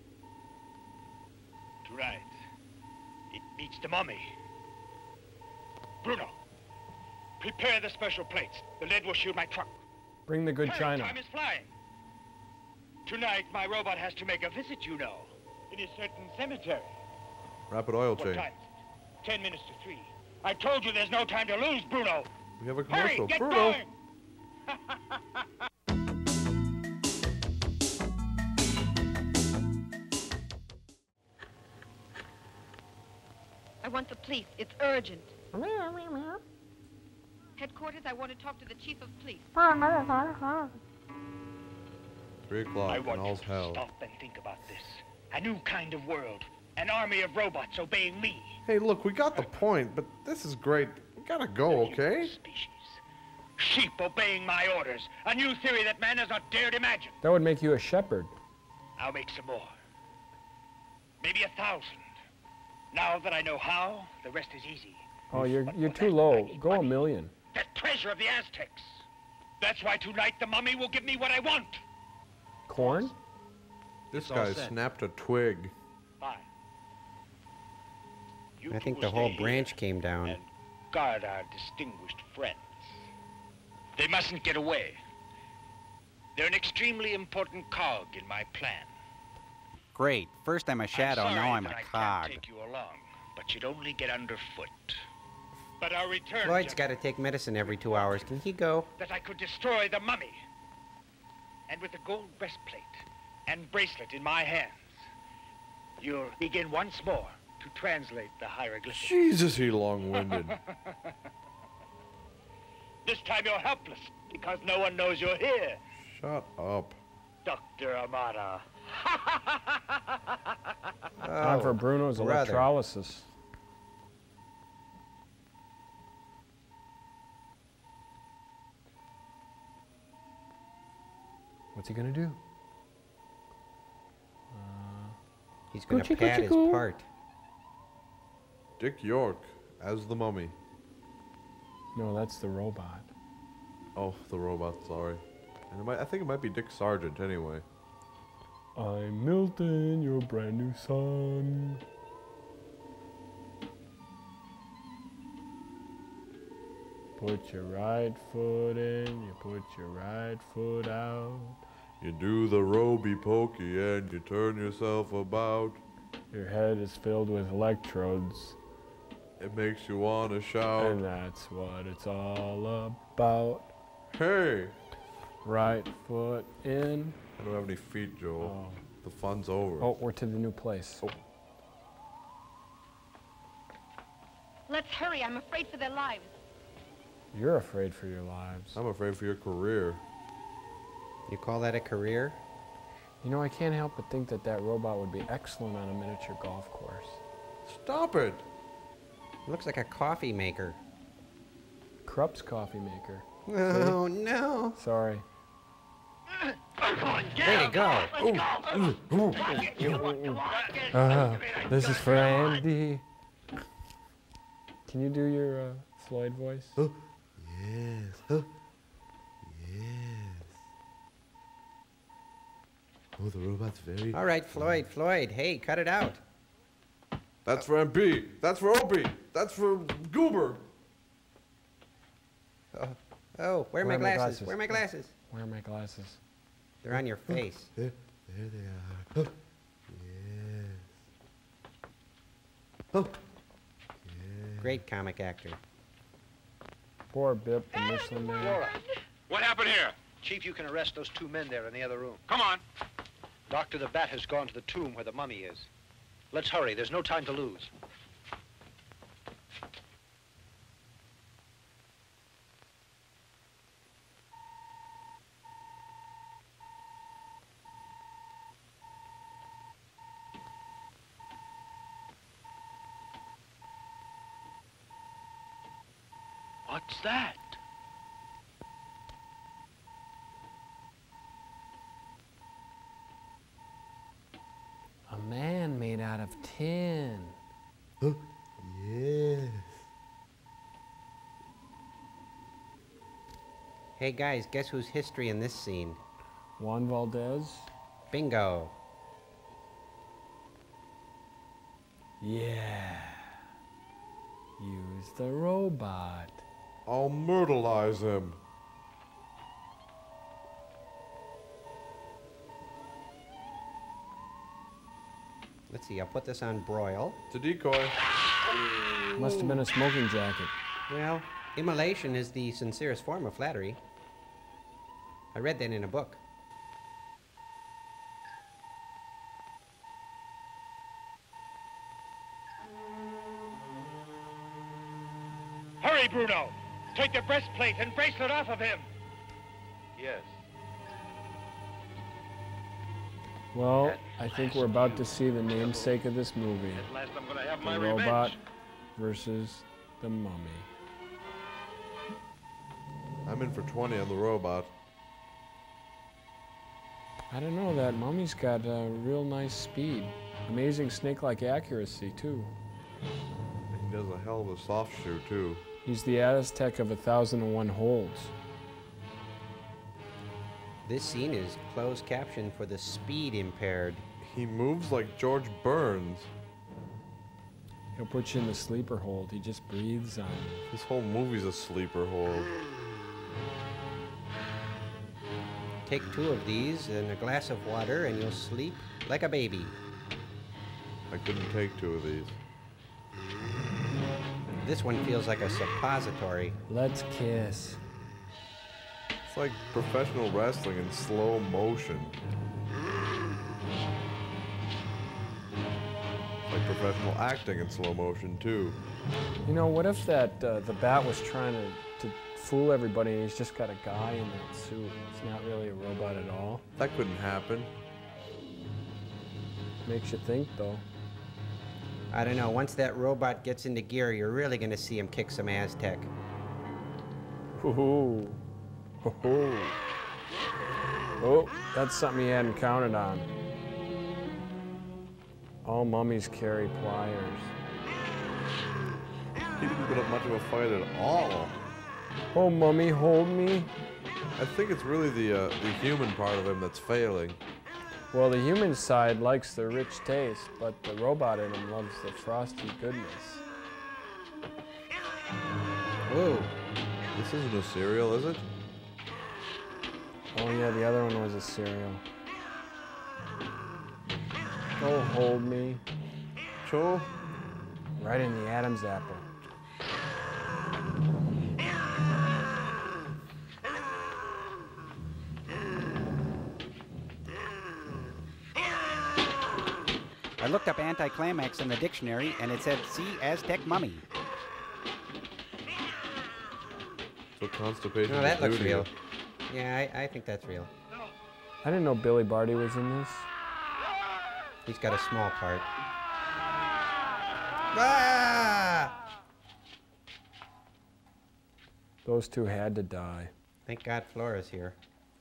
Right. It beats the mummy. Bruno, prepare the special plates. The lead will shoot my truck. Bring the good Hurry, china. time is flying. Tonight, my robot has to make a visit, you know, in a certain cemetery. Rapid oil What change. time is it? Ten minutes to three. I told you there's no time to lose, Bruno. We have a Hurry, commercial. get Bruno. going. I want the police. It's urgent. Headquarters, I want to talk to the chief of police. Three o'clock I and want you all's to hell. stop and think about this. A new kind of world. An army of robots obeying me. Hey, look, we got the point, but this is great. We gotta go, okay? Sheep obeying my orders. A new theory that man has not dared imagine. That would make you a shepherd. I'll make some more. Maybe a thousand. Now that I know how, the rest is easy. Oh, you're you're too low. Go a million. The treasure of the Aztecs. That's why tonight the mummy will give me what I want. Corn? This It's all guy set. snapped a twig. Fine. You I two think will the whole stay here branch came down. and guard our distinguished friends. They mustn't get away. They're an extremely important cog in my plan. Great. First I'm a shadow, I'm sorry now I'm a that I cog. can't take you along, but you'd only get underfoot. But I'll return. Floyd's gentlemen, got to take medicine every two hours. Can he go? that I could destroy the mummy. And with the gold breastplate and bracelet in my hands, you'll begin once more to translate the hieroglyphics. Jesus, he long-winded. This time you're helpless, because no one knows you're here, Shut up. Doctor Amata. Time for Bruno's Oh, brother. electrolysis. What's he gonna do? He's going to Coochie, pad coochie, his coo. part. Dick York as the mummy. No, that's the robot. Oh, the robot, sorry. And it might, I think it might be Dick Sargent anyway. I'm Milton, your brand new son. Put your right foot in, you put your right foot out. You do the roby pokey and you turn yourself about. Your head is filled with electrodes. It makes you want to shout. And that's what it's all about. Hey! Right foot in. I don't have any feet, Joel. Oh. The fun's over. Oh, we're to the new place. Oh. Let's hurry. I'm afraid for their lives. You're afraid for your lives. I'm afraid for your career. You call that a career? You know, I can't help but think that that robot would be excellent on a miniature golf course. Stop it! Looks like a coffee maker. Krupp's coffee maker. Oh, See? no. Sorry. Way to go. Ooh, ooh, ooh. Uh, this is for Andy. Can you do your uh, Floyd voice? Oh, yes. Oh, yes. Oh, the robot's very... All right, Floyd, Floyd. Hey, cut it out. That's for M P. That's for Opie. That's for Goober. Oh, oh where are my glasses? Where are my glasses? Where are my glasses? They're on your face. There, there they are. Oh, yes. Oh, yes. Great comic actor. Poor Bip, the Michelin Man. Laura. What happened here? Chief, you can arrest those two men there in the other room. Come on. Doctor the Bat has gone to the tomb where the mummy is. Let's hurry. There's no time to lose. What's that? A man made out of tin. Oh, yes. Hey, guys, guess who's history in this scene? Juan Valdez? Bingo. Yeah. Use the robot. I'll myrtleize him. Let's see, I'll put this on broil. It's a decoy. Must have been a smoking jacket. Well, immolation is the sincerest form of flattery. I read that in a book. Hurry, Bruno! Take the breastplate and bracelet off of him! Yes. Well, I think we're about to see the namesake of this movie. At last I'm gonna have The my robot revenge. versus the mummy. I'm in for twenty on the robot. I don't know, that mummy's got a uh, real nice speed. Amazing snake-like accuracy, too. He does a hell of a soft shoe, too. He's the Aztec of a thousand and one holds. This scene is closed caption for the speed impaired. He moves like George Burns. He'll put you in the sleeper hold. He just breathes on you. This whole movie's a sleeper hold. Take two of these and a glass of water and you'll sleep like a baby. I couldn't take two of these. This one feels like a suppository. Let's kiss. It's like professional wrestling in slow motion. It's like professional acting in slow motion, too. You know, what if that uh, the bat was trying to, to fool everybody and he's just got a guy in that suit? It's not really a robot at all. That couldn't happen. Makes you think, though. I don't know, once that robot gets into gear, you're really gonna see him kick some Aztec. Ooh. Oh, oh, that's something he hadn't counted on. All mummies carry pliers. He didn't put up much of a fight at all. Oh, mummy, hold me. I think it's really the uh, the human part of him that's failing. Well, the human side likes the rich taste, but the robot in him loves the frosty goodness. Ooh. This isn't a cereal, is it? Oh yeah, the other one was a cereal. Oh, hold me. Joe? Right in the Adam's apple. I looked up anticlimax in the dictionary and it said, see Aztec mummy. So constipation. No, that looks duty. real. Yeah, I, I think that's real. I didn't know Billy Barty was in this. He's got a small part. Ah! Those two had to die. Thank God Flora's here.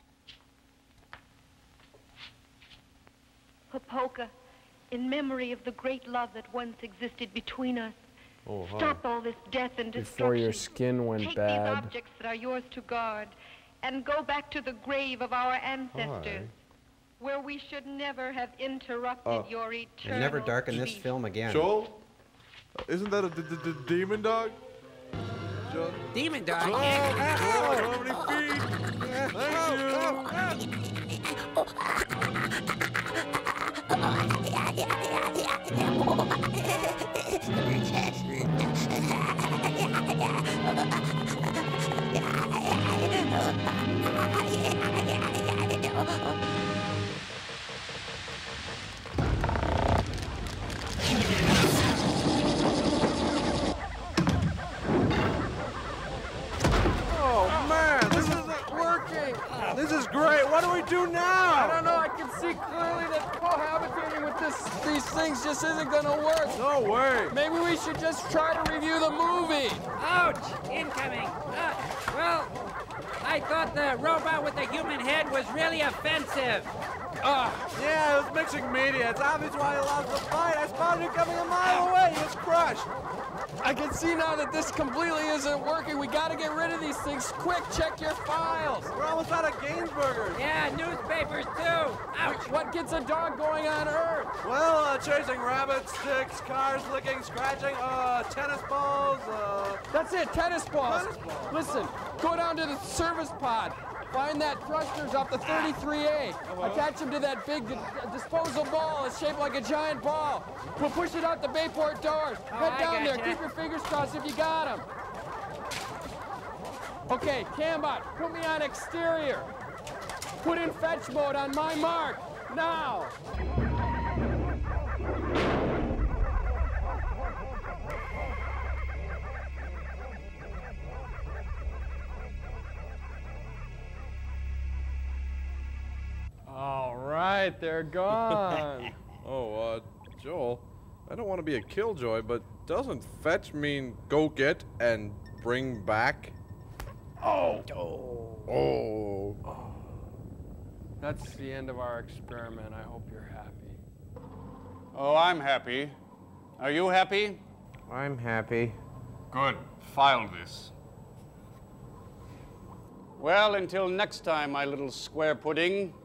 Popoka, in memory of the great love that once existed between us, Oh, hi. stop all this death and destruction. Before your skin went Take bad. these objects that are yours to guard and go back to the grave of our ancestors, where we should never have interrupted Uh, your eternal And never darken this peace. film again. Joel? Isn't that a d d d demon dog? Joel? Demon dog? Joel, Yeah. Joel, how many feet? Thank you. Oh man, this isn't working. This is great. What do we do now? I don't know. I can see clearly that cohabitating with this, these things just isn't going to work. No way. Maybe we should just try to review the movie. Ouch! Incoming. Uh, well, I thought the robot with the human head was really offensive. Uh, yeah, it was mixing media. It's obvious why he lost the fight. I spotted you coming a mile away. He was crushed. I can see now that this completely isn't working. We got to get rid of these things. Quick, check your files. We're almost out of Gainsburgers. Yeah, newspapers too. Ouch! What gets a dog going on Earth? Well, uh, chasing rabbits, sticks, cars licking, scratching, uh, tennis balls, uh... That's it, tennis balls. Tennis balls. Listen, go down to the service pod. Find that thrusters off the thirty-three A. Uh-huh. Attach them to that big di disposal ball. It's shaped like a giant ball. We'll push it out the Bayport doors. Oh, Head I down there. gotcha. Keep your fingers crossed if you got them. Okay, Cambot, put me on exterior. Put in fetch mode on my mark. Now. All right, they're gone. Oh, uh, Joel, I don't want to be a killjoy, but doesn't fetch mean go get and bring back? Oh. Oh. That's the end of our experiment. I hope you're happy. Oh, I'm happy. Are you happy? I'm happy. Good. File this. Well, until next time, my little square pudding,